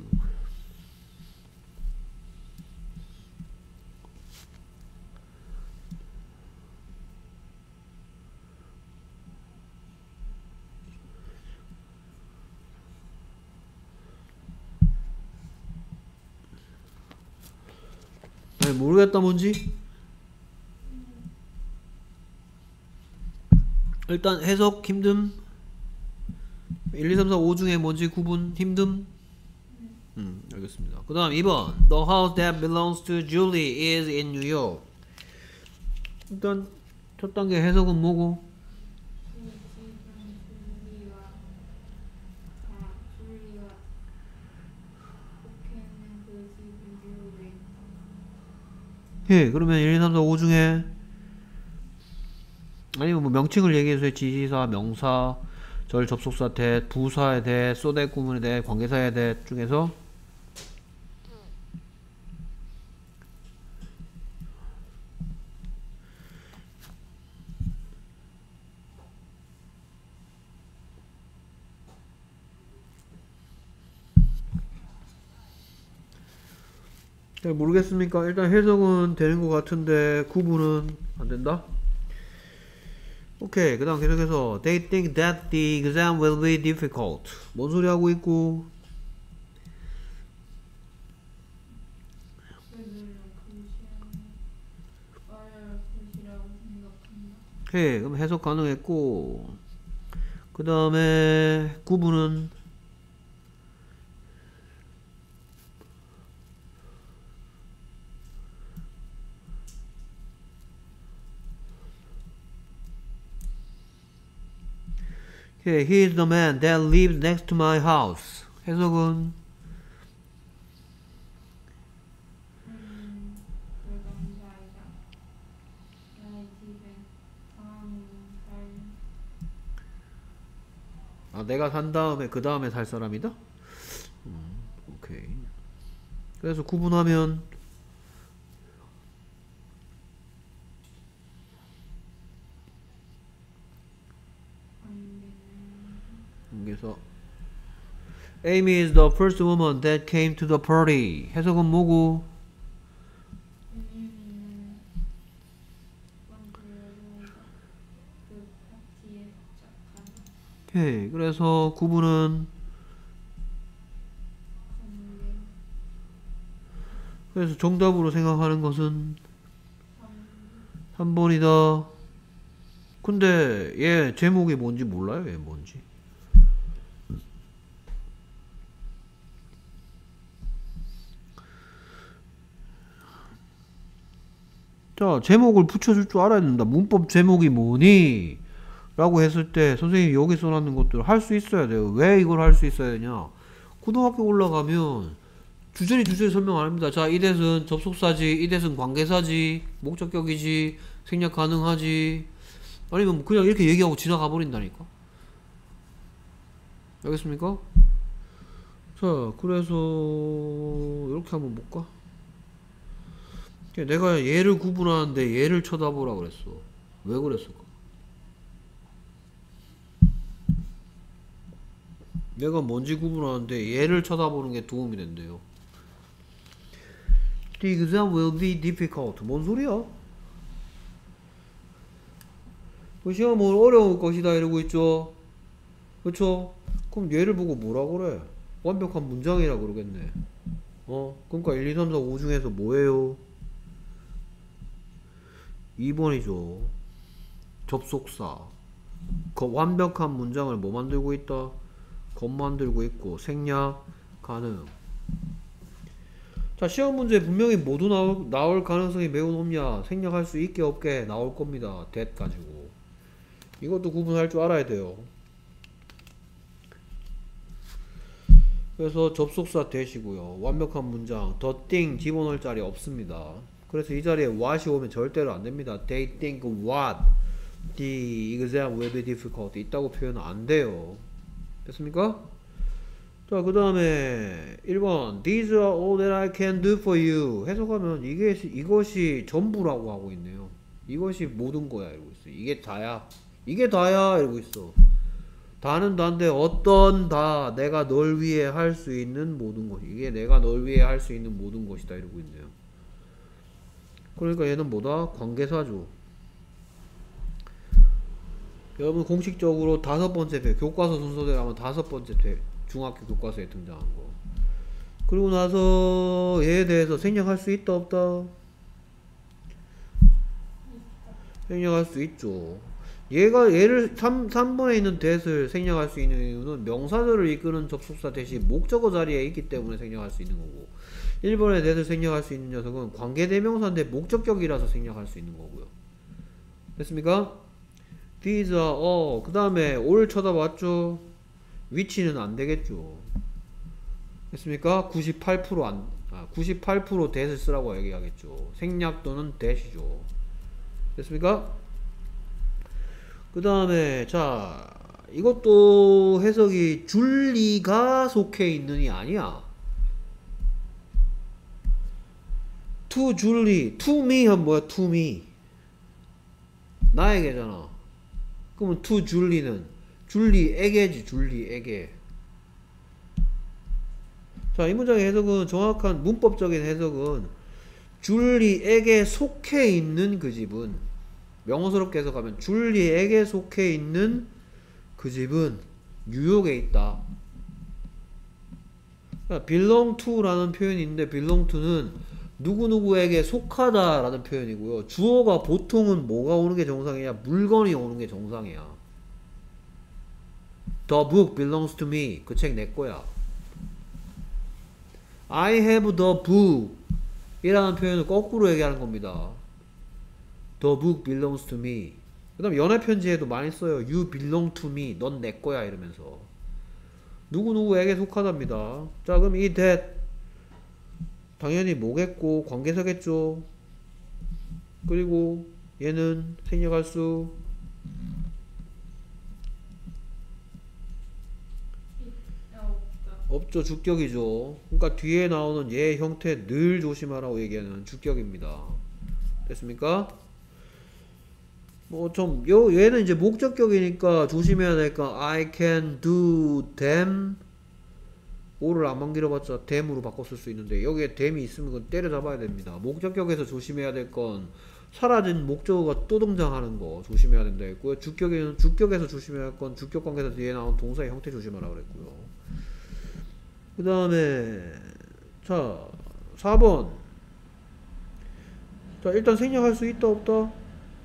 아니, 모르겠다 뭔지? 일단 해석 힘듦. 일, 이, 삼, 사, 오 중에 뭔지 구분 힘듦? 음, 알겠습니다. 그 다음 이 번 The house that belongs to Julie is in New York. 일단 첫 단계 해석은 뭐고? 그 집은 줄리와 아 줄리와 포켓는 그 집은 뉴욕에 있다. 예, 그러면 일, 이, 삼, 사, 오 중에 아니면 뭐 명칭을 얘기해서 지시사, 명사, 절, 접속사, that, 부사의 that, so that 구문의 that, 관계사의 that 중에서 잘 모르겠습니까? 일단 해석은 되는 것 같은데 구분은 안 된다? 오케이, 그 다음 계속해서 They think that the exam will be difficult. 뭔 소리 하고 있고? 그들은 그 시험을 어려울 것이라고 생각한다. 오케이, 그럼 해석 가능했고 그 다음에 구분은 Okay, he is the man that lives next to my house. 해석은 음, 그 남자아이가 나의 집에 다음 살 아, 내가 산 다음에 그 다음에 살 사람이다? 음, 오케이. 그래서 구분하면 그래서 Amy is the first woman that came to the party. 해석은 뭐고? 에밀리는 첫 번째 여자이자 그 파티에 도착한 오케이. 그래서 구분은 관계 그래서 정답으로 생각하는 것은 삼 삼 번이다. 근데 얘 제목이 뭔지 몰라요. 얘 뭔지. 자, 제목을 붙여줄 줄 알아야 된다. 문법 제목이 뭐니? 라고 했을 때 선생님이 여기 써놨는 것들을 할 수 있어야 돼요. 왜 이걸 할 수 있어야 되냐? 고등학교 올라가면 주저리 주저리 설명 안 합니다. 자, 이댓은 접속사지, 이댓은 관계사지, 목적격이지, 생략 가능하지. 아니면 뭐 그냥 이렇게 얘기하고 지나가 버린다니까. 알겠습니까? 자, 그래서 이렇게 한번 볼까? 내가 얘를 구분하는데 얘를 쳐다보라 그랬어. 왜 그랬을까? 내가 뭔지 구분하는데 얘를 쳐다보는 게 도움이 된대요. The exam will be difficult. 뭔 소리야? 그 시험은 어려울 것이다 이러고 있죠. 그쵸? 그럼 얘를 보고 뭐라 그래? 완벽한 문장이라 그러겠네. 어? 그러니까 일, 이, 삼, 사, 오 중에서 뭐예요? 이 번이죠. 접속사. 그 완벽한 문장을 뭐 만들고 있다? 겉 만들고 있고 생략 가능. 자, 시험 문제 분명히 모두 나올, 나올 가능성이 매우 높냐? 생략할 수 있게 없게 나올 겁니다. that 가지고. 이것도 구분할 줄 알아야 돼요. 그래서 접속사 that이고요. 완벽한 문장 the thing 집어넣을 자리 없습니다. 그래서 이 자리에 what이 오면 절대로 안 됩니다. They think what the exam will be difficult 있다고 표현은 안 돼요. 됐습니까? 자, 그 다음에 일 번 These are all that I can do for you 해석하면 이게 이것이 전부라고 하고 있네요. 이것이 모든 거야 이러고 있어. 이게 다야. 이게 다야 이러고 있어. 다는 다인데 어떤 다 내가 널 위해 할 수 있는 모든 것. 이게 내가 널 위해 할 수 있는 모든 것이다 이러고 있네요. 그러니까 얘는 뭐다? 관계사죠. 여러분 공식적으로 다섯 번째 배 교과서 순서대로 하면 다섯 번째 배 중학교 교과서에 등장한 거. 그리고 나서 얘에 대해서 생략할 수 있다 없다? 생략할 수 있죠. 얘가 얘를 삼, 삼 번에 있는 that을 생략할 수 있는 이유는 명사절을 이끄는 접속사 that이 목적어 자리에 있기 때문에 생략할 수 있는 거고, 일 번에 that을 생략할 수 있는 녀석은 관계대명사인데 목적격이라서 생략할 수 있는 거고요. 됐습니까? These are all. 그 다음에 all 쳐다봤죠? which는 안 되겠죠. 됐습니까? 구십팔 퍼센트 안, 아, 구십팔 퍼센트 that을 쓰라고 얘기하겠죠. 생략 또는 that이죠. 됐습니까? 그 다음에 자, 이것도 해석이 줄리가 속해 있는이 아니야. to 줄리, to me 하면 뭐야? to me 나에게잖아. 그러면 to 줄리는 줄리에게지. 줄리에게. 자, 이 문장의 해석은 정확한 문법적인 해석은 줄리에게 속해 있는 그 집은, 명어스럽게 해석하면 줄리에게 속해 있는 그 집은 뉴욕에 있다. 그러니까 belong to 라는 표현이 있는데 belong to는 누구누구에게 속하다 라는 표현이고요. 주어가 보통은 뭐가 오는 게 정상이야? 물건이 오는 게 정상이야. The book belongs to me. 그 책 내 거야. I have the book 이라는 표현을 거꾸로 얘기하는 겁니다. The book belongs to me. 그 다음 연애편지에도 많이 써요. You belong to me. 넌 내 거야 이러면서. 누구누구에게 속하답니다. 자, 그럼 이 that 당연히 뭐겠고? 관계사겠죠. 그리고 얘는 생략할 수 없죠. 주격이죠. 그러니까 뒤에 나오는 얘 형태 늘 조심하라고 얘기하는 주격입니다. 됐습니까? 뭐 좀 요 얘는 이제 목적격이니까 조심해야 될까? I can do them. 오를 안만 길어봤자 them으로 바꿔 쓸 수 있는데 여기에 them이 있으면 그건 때려잡아야 됩니다. 목적격에서 조심해야 될 건 사라진 목적어가 또 등장하는 거 조심해야 된다 했고요. 주격에는 주격에서 조심해야 할 건 주격 관계에서 뒤에 나온 동사의 형태 조심하라 그랬고요. 그 다음에 자 사 번. 자, 일단 생략할 수 있다 없다?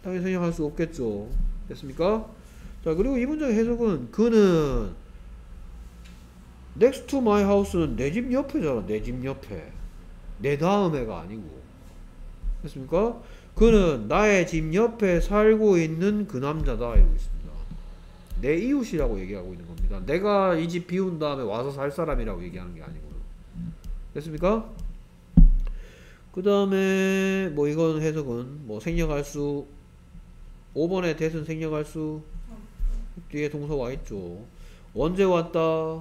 당연히 생략할 수 없겠죠. 됐습니까? 자, 그리고 이 문장의 해석은 그는 next to my house는 내 집 옆에잖아. 내 집 옆에. 내 다음에가 아니고. 됐습니까? 그는 나의 집 옆에 살고 있는 그 남자다 이러고 있습니다. 내 이웃이라고 얘기하고 있는 겁니다. 내가 이 집 비운 다음에 와서 살 사람이라고 얘기하는 게 아니고요. 됐습니까? 그 다음에 뭐 이건 해석은 뭐 생략할 수 오 번의 대은 생략할 수 뒤에 동사 와 있죠. 언제 왔다?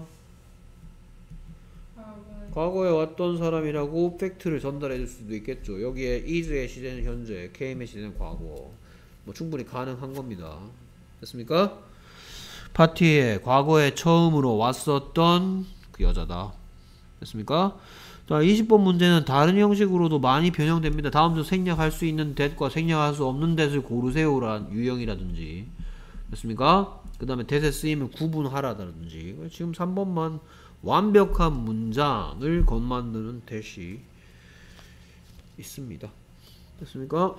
과거에 과거에 왔던 사람이라고 팩트를 전달해 줄 수도 있겠죠. 여기에 is의 시제는 현재, came의 시제는 과거. 뭐 충분히 가능한 겁니다. 됐습니까? 파티에 과거에 처음으로 왔었던 그 여자다. 됐습니까? 자, 이십 번 문제는 다른 형식으로도 많이 변형됩니다. 다음 중 생략할 수 있는 that과 생략할 수 없는 that을 고르세요란 유형이라든지. 됐습니까? 그 다음에 that의 쓰임을 구분하라든지. 지금 삼 번만 완벽한 문장을 건만드는 that이 있습니다. 됐습니까?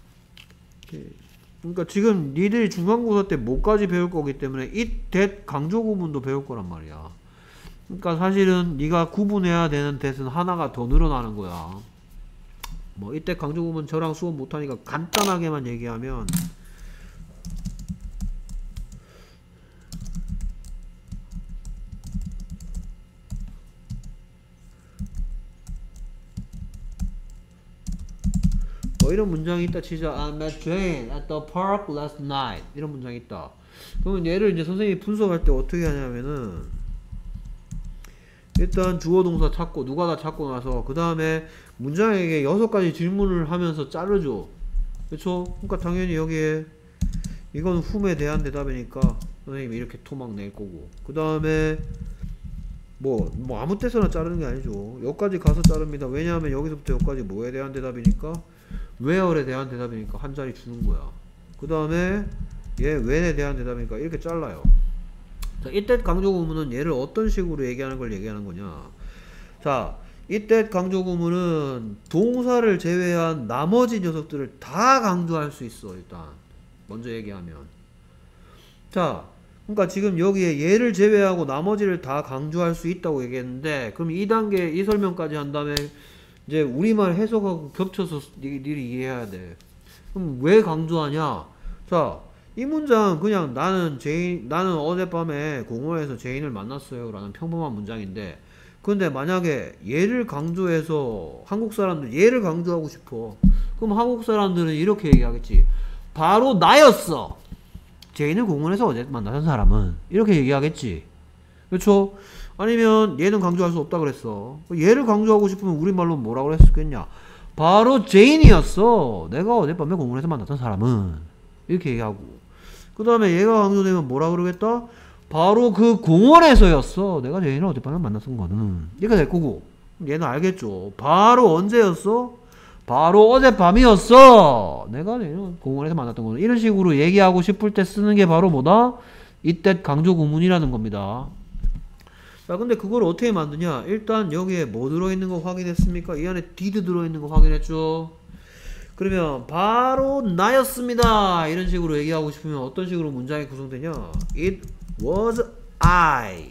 그러니까 지금 니들이 중간고사 때 뭐까지 배울 거기 때문에 이 that 강조 구문도 배울 거란 말이야. 그러니까 사실은 네가 구분해야 되는 that은 하나가 더 늘어나는 거야. 뭐 이때 강조 구문 저랑 수업 못하니까 간단하게만 얘기하면 뭐 이런 문장이 있다 치자. I met Jane at the park last night. 이런 문장이 있다. 그러면 얘를 이제 선생님이 분석할 때 어떻게 하냐면은 일단 주어 동사 찾고 누가 다 찾고 나서 그 다음에 문장에게 여섯 가지 질문을 하면서 자르죠. 그쵸? 그러니까 당연히 여기에 이건 whom에 대한 대답이니까 선생님이 이렇게 토막 낼 거고 그 다음에 뭐, 뭐 아무 때서나 자르는 게 아니죠. 여기까지 가서 자릅니다. 왜냐하면 여기서부터 여기까지 뭐에 대한 대답이니까 where에 대한 대답이니까 한 자리 주는 거야. 그 다음에 얘 when에 대한 대답이니까 이렇게 잘라요. 자, 이때 강조 구문은 얘를 어떤 식으로 얘기하는 걸 얘기하는 거냐. 자, 이때 강조 구문은 동사를 제외한 나머지 녀석들을 다 강조할 수 있어. 일단 먼저 얘기하면 자, 그러니까 지금 여기에 얘를 제외하고 나머지를 다 강조할 수 있다고 얘기했는데 그럼 이 단계 이 설명까지 한 다음에 이제 우리말 해석하고 겹쳐서 니들이 이해해야 돼. 그럼 왜 강조하냐? 자, 이 문장 그냥 나는 제인 나는 어젯밤에 공원에서 제인을 만났어요 라는 평범한 문장인데 근데 만약에 얘를 강조해서 한국 사람들 얘를 강조하고 싶어. 그럼 한국 사람들은 이렇게 얘기하겠지. 바로 나였어. 제인을 공원에서 어제 만났던 사람은 이렇게 얘기하겠지. 그렇죠? 아니면 얘는 강조할 수 없다 그랬어. 얘를 강조하고 싶으면 우리말로 뭐라고 했었겠냐. 바로 제인이었어. 내가 어젯밤에 공원에서 만났던 사람은 이렇게 얘기하고 그 다음에 얘가 강조되면 뭐라 그러겠다? 바로 그 공원에서였어. 내가 제인을 어젯밤에 만났던 거는 이렇게 될 거고 얘는 알겠죠. 바로 언제였어? 바로 어젯밤이었어. 내가 제인을 공원에서 만났던 거는 이런 식으로 얘기하고 싶을 때 쓰는 게 바로 뭐다? 이때 강조 구문이라는 겁니다. 자, 근데 그걸 어떻게 만드냐? 일단 여기에 뭐 들어있는 거 확인했습니까? 이 안에 did 들어있는 거 확인했죠? 그러면 바로 나였습니다. 이런 식으로 얘기하고 싶으면 어떤 식으로 문장이 구성되냐? It was I.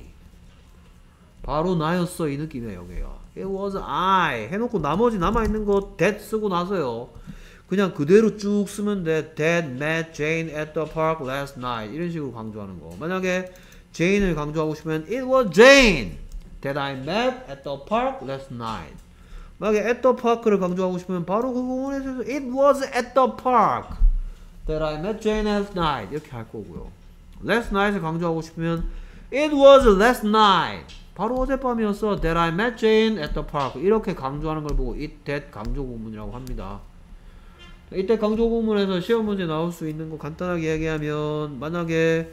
바로 나였어. 이 느낌이에요. 여기가. It was I. 해놓고 나머지 남아있는 거 that 쓰고 나서요. 그냥 그대로 쭉 쓰면 돼. That met Jane at the park last night. 이런 식으로 강조하는 거. 만약에 Jane을 강조하고 싶으면 It was Jane that I met at the park last night. 만약에 at the park를 강조하고 싶으면 바로 그 공원에서 It was at the park that I met Jane last night 이렇게 할 거고요. last night을 강조하고 싶으면 It was last night 바로 어젯밤이었어 that I met Jane at the park 이렇게 강조하는 걸 보고 it, that 강조 구문이라고 합니다. 이때 강조 구문에서 시험 문제 나올 수 있는 거 간단하게 얘기하면 만약에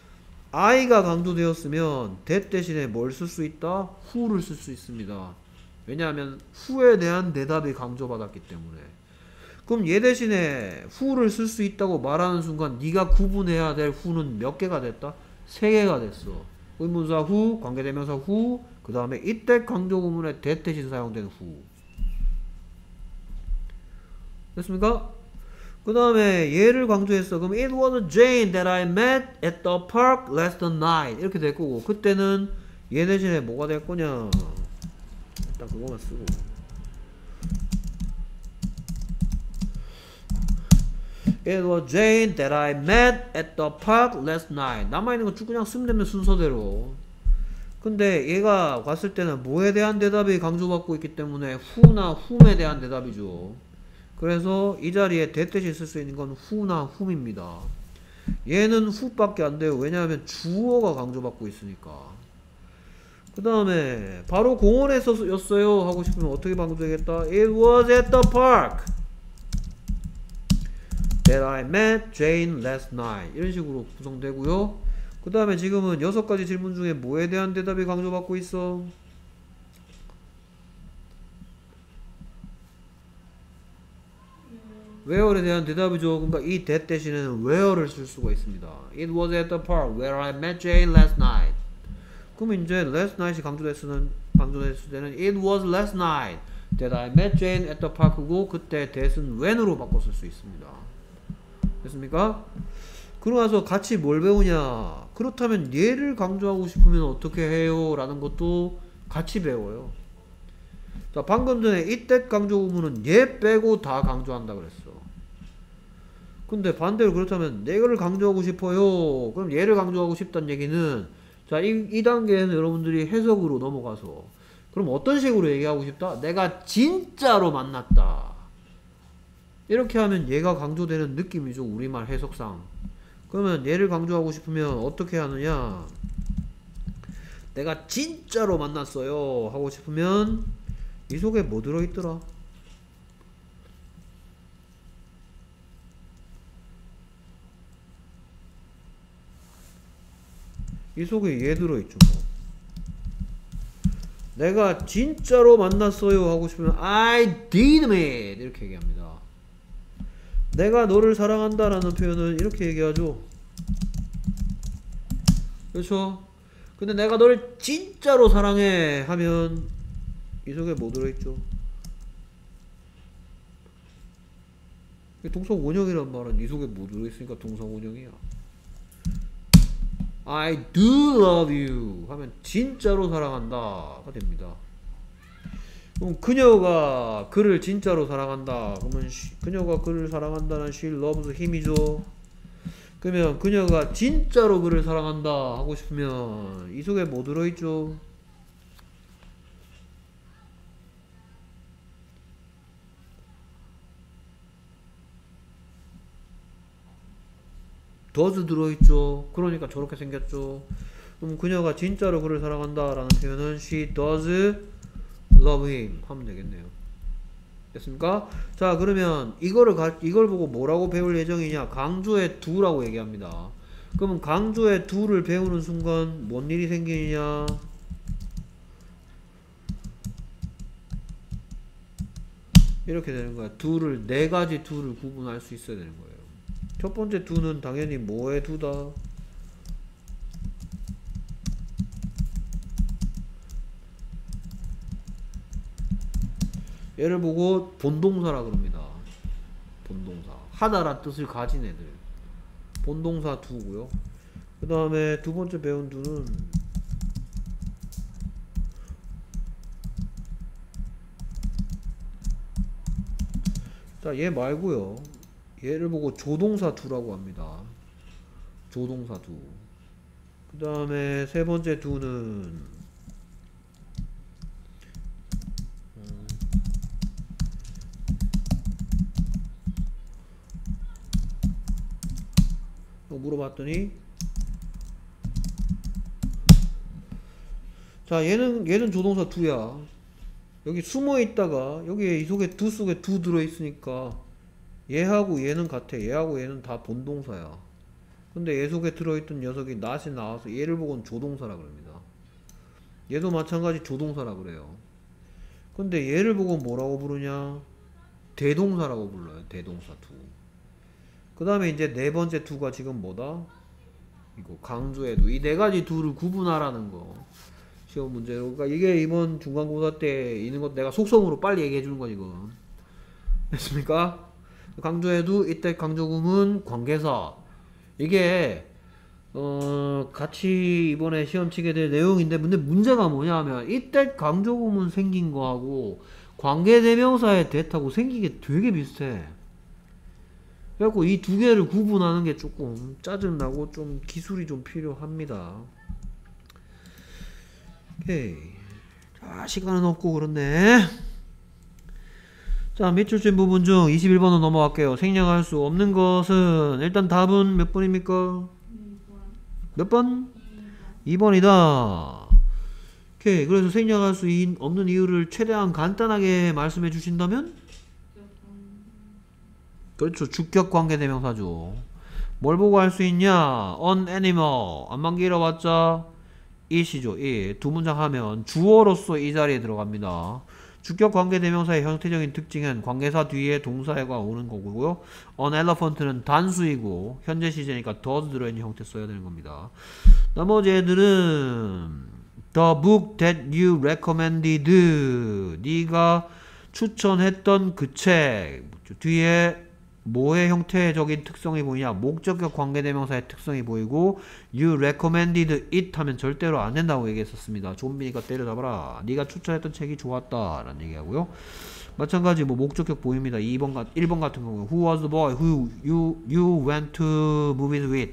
I가 강조되었으면 that 대신에 뭘 쓸 수 있다? who를 쓸 수 있습니다. 왜냐하면 who에 대한 대답이 강조받았기 때문에. 그럼 얘 대신에 who를 쓸 수 있다고 말하는 순간 네가 구분해야 될 who는 몇 개가 됐다? 세 개가 됐어. 의문사 who, 관계대명사 who, 그 다음에 이때 강조 구문에 that 대신 사용된 who. 됐습니까? 그 다음에 얘를 강조했어. 그럼 it was Jane that I met at the park last night 이렇게 될 거고, 그때는 얘 대신에 뭐가 될 거냐, 일단 그거만 쓰고, it was Jane that I met at the park last night. 남아있는 거 쭉 그냥 쓰면 되면 순서대로. 근데 얘가 왔을 때는 뭐에 대한 대답이 강조받고 있기 때문에 who나 whom에 대한 대답이죠. 그래서 이 자리에 that 대신 쓸 수 있는 건 who나 whom입니다. 얘는 who밖에 안 돼요. 왜냐하면 주어가 강조받고 있으니까. 그 다음에 바로 공원에서 였어요 하고 싶으면 어떻게 강조되겠다. It was at the park that I met Jane last night. 이런 식으로 구성되고요. 그 다음에 지금은 여섯 가지 질문 중에 뭐에 대한 대답이 강조받고 있어? where에 대한 대답이죠. 그러니까 이 that 대신에는 where를 쓸 수가 있습니다. It was at the park where I met Jane last night. 그럼 이제 last night이 강조됐을, 강조됐을 때는 it was last night that I met Jane at the park고, 그때 that은 when으로 바꿔 쓸 수 있습니다. 됐습니까? 그러고 나서 같이 뭘 배우냐, 그렇다면 얘를 강조하고 싶으면 어떻게 해요? 라는 것도 같이 배워요. 자, 방금 전에 이때 강조 구문은 얘 빼고 다 강조한다 그랬어. 근데 반대로 그렇다면 내가를 강조하고 싶어요. 그럼 얘를 강조하고 싶다는 얘기는, 자, 이, 이 단계에는 여러분들이 해석으로 넘어가서, 그럼 어떤 식으로 얘기하고 싶다? 내가 진짜로 만났다. 이렇게 하면 얘가 강조되는 느낌이죠. 우리말 해석상. 그러면 얘를 강조하고 싶으면 어떻게 하느냐, 내가 진짜로 만났어요 하고 싶으면 이 속에 뭐 들어있더라? 이 속에 얘 들어있죠. 뭐. 내가 진짜로 만났어요 하고 싶으면 I did meet 이렇게 얘기합니다. 내가 너를 사랑한다 라는 표현은 이렇게 얘기하죠. 그렇죠? 근데 내가 너를 진짜로 사랑해 하면 이 속에 뭐 들어있죠? 동사원형이란 말은 이 속에 뭐 들어있으니까 동사원형이야. I do love you 하면 진짜로 사랑한다가 됩니다. 그럼 그녀가 그를 진짜로 사랑한다. 그러면 시, 그녀가 그를 사랑한다는 she loves him이죠. 그러면 그녀가 진짜로 그를 사랑한다 하고 싶으면 이 속에 뭐 들어있죠? does 들어있죠. 그러니까 저렇게 생겼죠. 그럼 그녀가 진짜로 그를 사랑한다 라는 표현은 she does love him 하면 되겠네요. 됐습니까? 자, 그러면 이거를 가, 이걸 보고 뭐라고 배울 예정이냐? 강조의 do라고 얘기합니다. 그러면 강조의 do를 배우는 순간 뭔 일이 생기느냐? 이렇게 되는 거야. do를 네 가지 do를 구분할 수 있어야 되는 거예요. 첫 번째 do는 당연히 뭐의 do다? 얘를 보고 본동사라 그럽니다. 본동사. 하다란 뜻을 가진 애들. 본동사 do고요. 그 다음에 두 번째 배운 do는 자, 얘 말고요. 얘를 보고 조동사 do라고 합니다. 조동사 do. 그 다음에 세 번째 do는 물어봤더니, 자, 얘는 얘는 조동사 do야. 여기 숨어 있다가 여기에 이 속에 do 속에 do 들어 있으니까 얘하고 얘는 같아. 얘하고 얘는 다 본동사야. 근데 얘 속에 들어있던 녀석이 not이 나와서 얘를 보고는 조동사라 그럽니다. 얘도 마찬가지 조동사라 그래요. 근데 얘를 보고 뭐라고 부르냐? 대동사라고 불러요. 대동사 do. 그 다음에 이제 네 번째 do가 지금 뭐다? 이거 강조의 do. 이 네 가지 do를 구분하라는 거. 시험 문제로. 그러니까 이게 이번 중간고사 때 있는 것 내가 속성으로 빨리 얘기해 주는 거 이거. 됐습니까? 강조해도 이때 강조구문 관계사. 이게 어 같이 이번에 시험 치게 될 내용인데, 근데 문제가 뭐냐면 이때 강조구문 생긴 거하고 관계대명사의 대타고 생긴 게 되게 비슷해. 그래갖고 이 두 개를 구분하는 게 조금 짜증나고 좀 기술이 좀 필요합니다. 오케이. 자, 시간은 없고 그렇네. 자, 밑줄 친 부분 중 이십일 번으로 넘어갈게요. 생략할 수 없는 것은, 일단 답은 몇 번입니까? 몇 번? 이 번이다. 오케이. 그래서 생략할 수 없는 이유를 최대한 간단하게 말씀해 주신다면? 그렇죠. 주격 관계대명사죠. 뭘 보고 할 수 있냐? on animal. 안만 길어봤자 it이죠. it. 두 문장 하면 주어로서 이 자리에 들어갑니다. 주격 관계대명사의 형태적인 특징은 관계사 뒤에 동사가 오는 거고요. on elephant는 단수이고 현재 시제니까 does 들어있는 형태 써야 되는 겁니다. 나머지 애들은 the book that you recommended. 네가 추천했던 그 책 뒤에 뭐의 형태적인 특성이 보이냐? 목적격 관계대명사의 특성이 보이고 you recommended it 하면 절대로 안 된다고 얘기했었습니다. 좀비니까 때려잡아라. 네가 추천했던 책이 좋았다 라는 얘기하고요. 마찬가지 뭐 목적격 보입니다. 이 번, 일 번 같은 경우 who was the boy who you, you went to movies with.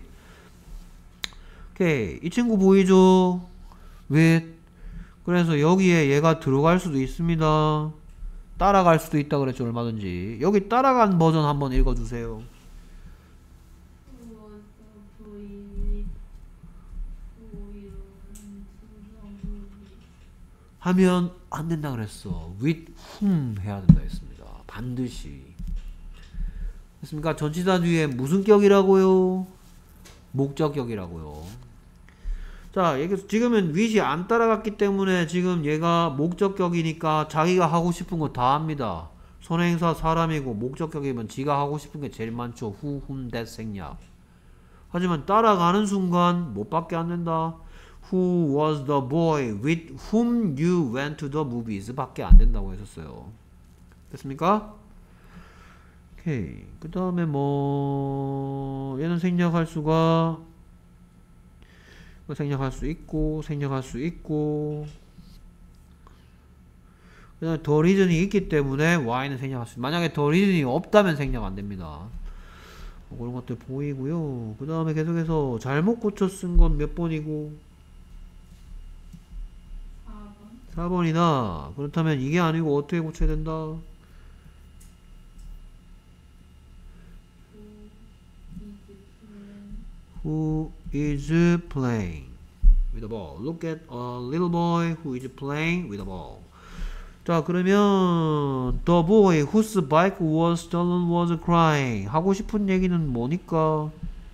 오케이. 이 친구 보이죠? with. 그래서 여기에 얘가 들어갈 수도 있습니다. 따라갈 수도 있다 그랬죠. 얼마든지. 여기 따라간 버전 한번 읽어주세요. 하면 안 된다 그랬어. with whom 해야 된다 했습니다. 반드시. 됐습니까? 전치사 뒤에 무슨 격이라고요? 목적격이라고요. 자, 여기서 지금은 with이 안 따라갔기 때문에 지금 얘가 목적격이니까 자기가 하고 싶은 거 다 합니다. 선행사 사람이고 목적격이면 지가 하고 싶은 게 제일 많죠. who, whom, that 생략. 하지만 따라가는 순간 못 밖에 안 된다. Who was the boy with whom you went to the movies 밖에 안 된다고 했었어요. 됐습니까? 오케이. 그 다음에 뭐 얘는 생략할 수가 생략할 수 있고 생략할 수 있고 그 다음에 더 리즌이 있기 때문에 y는 생략할 수 있고, 만약에 더 리즌이 없다면 생략 안 됩니다. 뭐 그런 것들 보이고요. 그 다음에 계속해서 잘못 고쳐 쓴 건 몇 번이고? 사 번이다. 그렇다면 이게 아니고 어떻게 고쳐야 된다? Who is playing with a ball? Look at a little boy who is playing with a ball. 자, 그러면 the boy whose bike was stolen was crying. 하고 싶은 얘기는 뭐니까?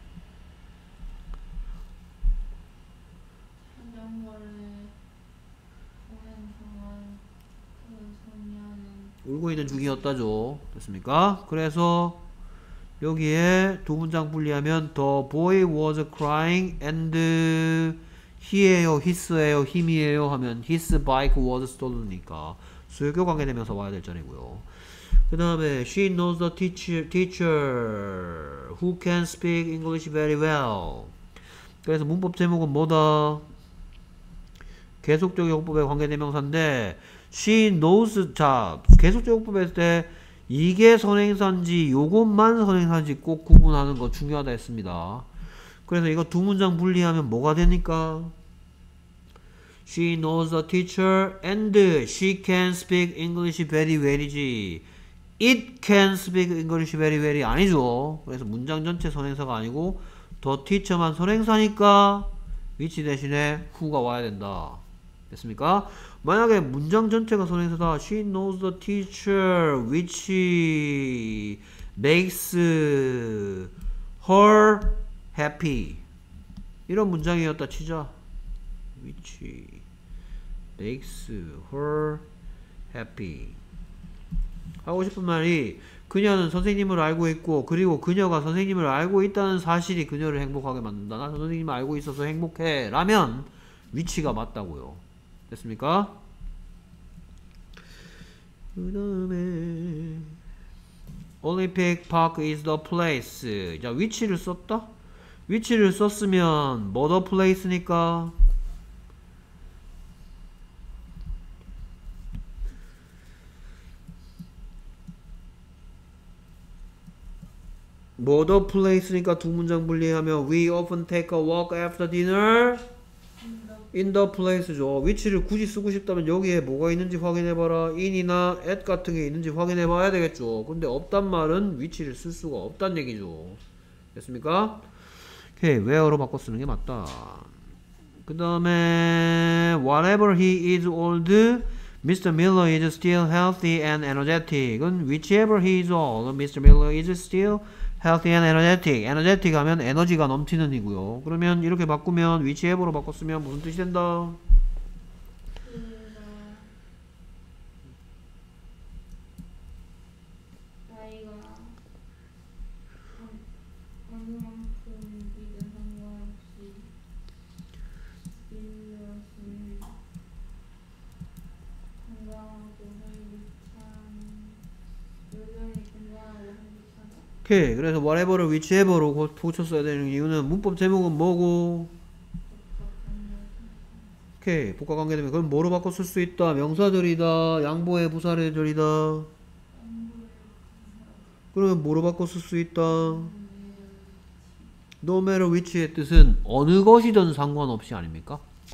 울고 있는 중이었다죠. 됐습니까? 그래서 여기에 두 문장 분리하면 the boy was crying and he예요, his예요, him이에요 하면 his bike was stolen이니까 수요격 관계되면서 와야 될 자리고요. 그 다음에 she knows the teacher, teacher who can speak English very well. 그래서 문법 제목은 뭐다? 계속적 용법의 관계대명사인데 she knows. 자, 계속적 용법에 했을 때 이게 선행사인지 요것만 선행사인지 꼭 구분하는 거 중요하다 했습니다. 그래서 이거 두 문장 분리하면 뭐가 되니까? She knows the teacher and she can speak English very well이지 it can speak English very well 아니죠. 그래서 문장 전체 선행사가 아니고 the teacher만 선행사니까 which 대신에 who가 와야 된다. 됐습니까? 만약에 문장 전체가 선행사다. She knows the teacher which makes her happy. 이런 문장이었다 치자. which makes her happy. 하고 싶은 말이 그녀는 선생님을 알고 있고 그리고 그녀가 선생님을 알고 있다는 사실이 그녀를 행복하게 만든다. 나 선생님을 알고 있어서 행복해. 라면 which가 맞다고요. 됐습니까? 그 다음에 Olympic Park is the place. 자, 위치를 썼다? 위치를 썼으면 뭐 the place니까 뭐 the place니까 두 문장 분리하면 we often take a walk after dinner in the place죠. 위치를 굳이 쓰고 싶다면 여기에 뭐가 있는지 확인해봐라. in이나 at 같은 게 있는지 확인해봐야 되겠죠. 근데 없단 말은 위치를 쓸 수가 없단 얘기죠. 됐습니까? 오케이, where로 바꿔 쓰는 게 맞다. 그 다음에 whatever he is old, 미스터 Miller is still healthy and energetic. 은 whichever he is old, 미스터 Miller is still healthy and energetic. energetic 하면 에너지가 넘치는 이고요. 그러면 이렇게 바꾸면 whichever로 바꿨으면 무슨 뜻이 된다? 나이가 어느 만큼이든 상관없이 일럿은 건강하고 활기찬 여전히 건강하고 활기찬. 오케이, 그래서 whatever를 whichever로 고- 고쳤어야 되는 이유는 문법 제목은 뭐고? 오케이, 복합관계 되면 그럼 뭐로 바꿔 쓸 수 있다? 명사절이다, 양보의 부사절이다. 그러면 뭐로 바꿔 쓸 수 있다? No matter which의 뜻은 어느 것이든 상관없이 아닙니까?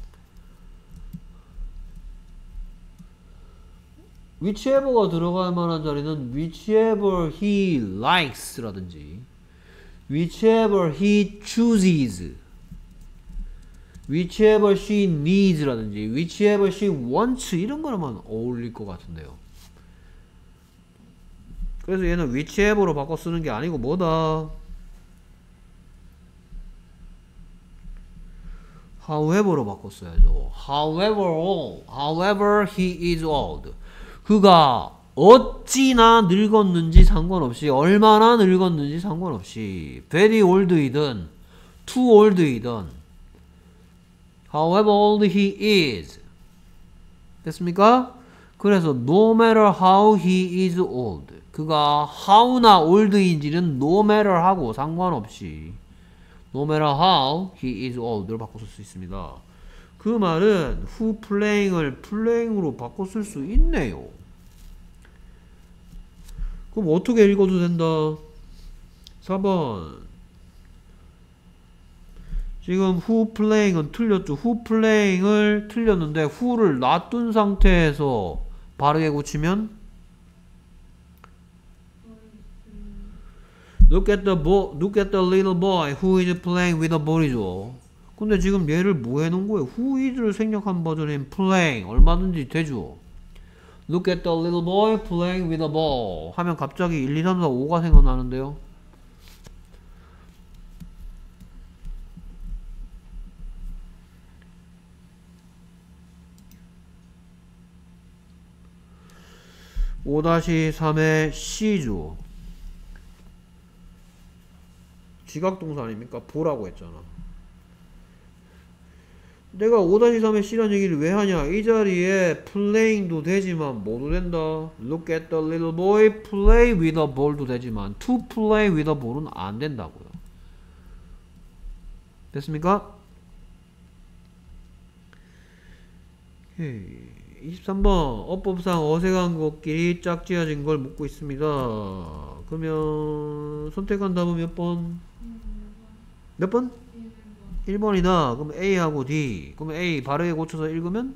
whichever가 들어갈 만한 자리는 whichever he likes 라든지 whichever he chooses, whichever she needs 라든지 whichever she wants 이런 거라만 어울릴 것 같은데요. 그래서 얘는 whichever로 바꿔 쓰는 게 아니고 뭐다? however로 바꿔 써야죠. however old, however he is old. 그가 어찌나 늙었는지 상관없이, 얼마나 늙었는지 상관없이, very old이든 too old이든 however old he is. 됐습니까? 그래서 no matter how he is old, 그가 how나 old인지는 no matter 하고 상관없이 no matter how he is old를 바꿔 쓸 수 있습니다. 그 말은 who playing을 playing으로 바꿔 쓸 수 있네요. 그럼 어떻게 읽어도 된다? 사 번. 지금 who playing은 틀렸죠. who playing을 틀렸는데 who를 놔둔 상태에서 바르게 고치면 look at the boy, look at the little boy who is playing with a ball이죠. 근데 지금 얘를 뭐 해놓은 거예요? who is를 생략한 버전인 playing 얼마든지 되죠. look at the little boy playing with a ball 하면 갑자기 일, 이, 삼, 사, 오가 생각나는데요. 오 삼의 C죠. 지각동사 아닙니까? 보라고 했잖아. 내가 오 삼의 C란 얘기를 왜 하냐? 이 자리에 playing도 되지만 뭐도 된다? Look at the little boy play with a ball도 되지만 to play with a ball은 안 된다고요. 됐습니까? 오케이. 이십삼 번 어법상 어색한 것끼리 짝지어진 걸 묻고 있습니다. 그러면 선택한 답은 몇 번? 몇 번? 일 번이다. 그럼 A하고 D. 그러면 A 바르게 고쳐서 읽으면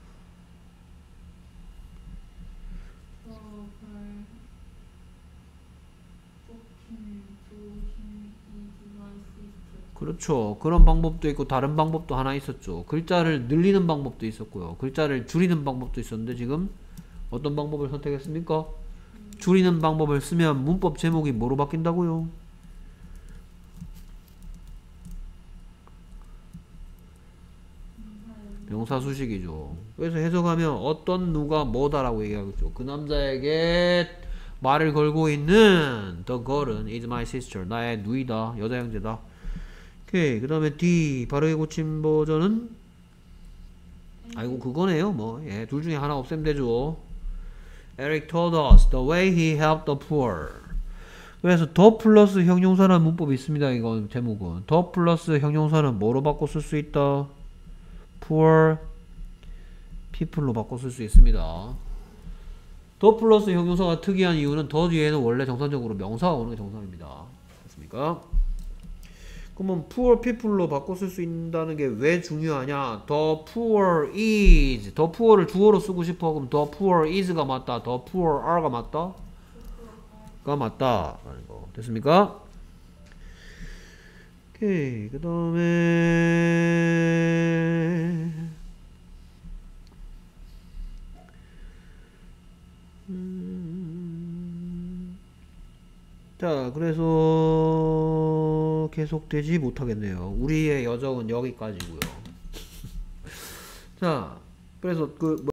그렇죠. 그런 방법도 있고 다른 방법도 하나 있었죠. 글자를 늘리는 방법도 있었고요. 글자를 줄이는 방법도 있었는데 지금 어떤 방법을 선택했습니까? 줄이는 방법을 쓰면 문법 제목이 뭐로 바뀐다고요? 명사 수식이죠. 그래서 해석하면 어떤 누가 뭐다라고 얘기하겠죠. 그 남자에게 말을 걸고 있는 the girl은 is my sister. 나의 누이다. 여자 형제다. 오케이. 그 다음에 D 바르게 고친 버전은 아이고 그거네요. 뭐 예, 둘 중에 하나 없애면 되죠. Eric told us the way he helped the poor. 그래서 더 플러스 형용사라는 문법이 있습니다. 이건 제목은 더 플러스 형용사는 뭐로 바꿔 쓸 수 있다? poor people로 바꿔 쓸 수 있습니다. 더 플러스 형용사가 특이한 이유는 더 뒤에는 원래 정상적으로 명사가 오는 게 정상입니다. 됐습니까? 그러면 poor people로 바꿔 쓸 수 있다는 게 왜 중요하냐? the poor is the poor를 주어로 쓰고 싶어. 그럼 the poor is가 맞다. the poor are가 맞다. 가 맞다. 라는 거. 됐습니까? 오케이. 그 다음에 음... 자, 그래서 계속되지 못하겠네요. 우리의 여정은 여기까지고요. 자, 그래서 그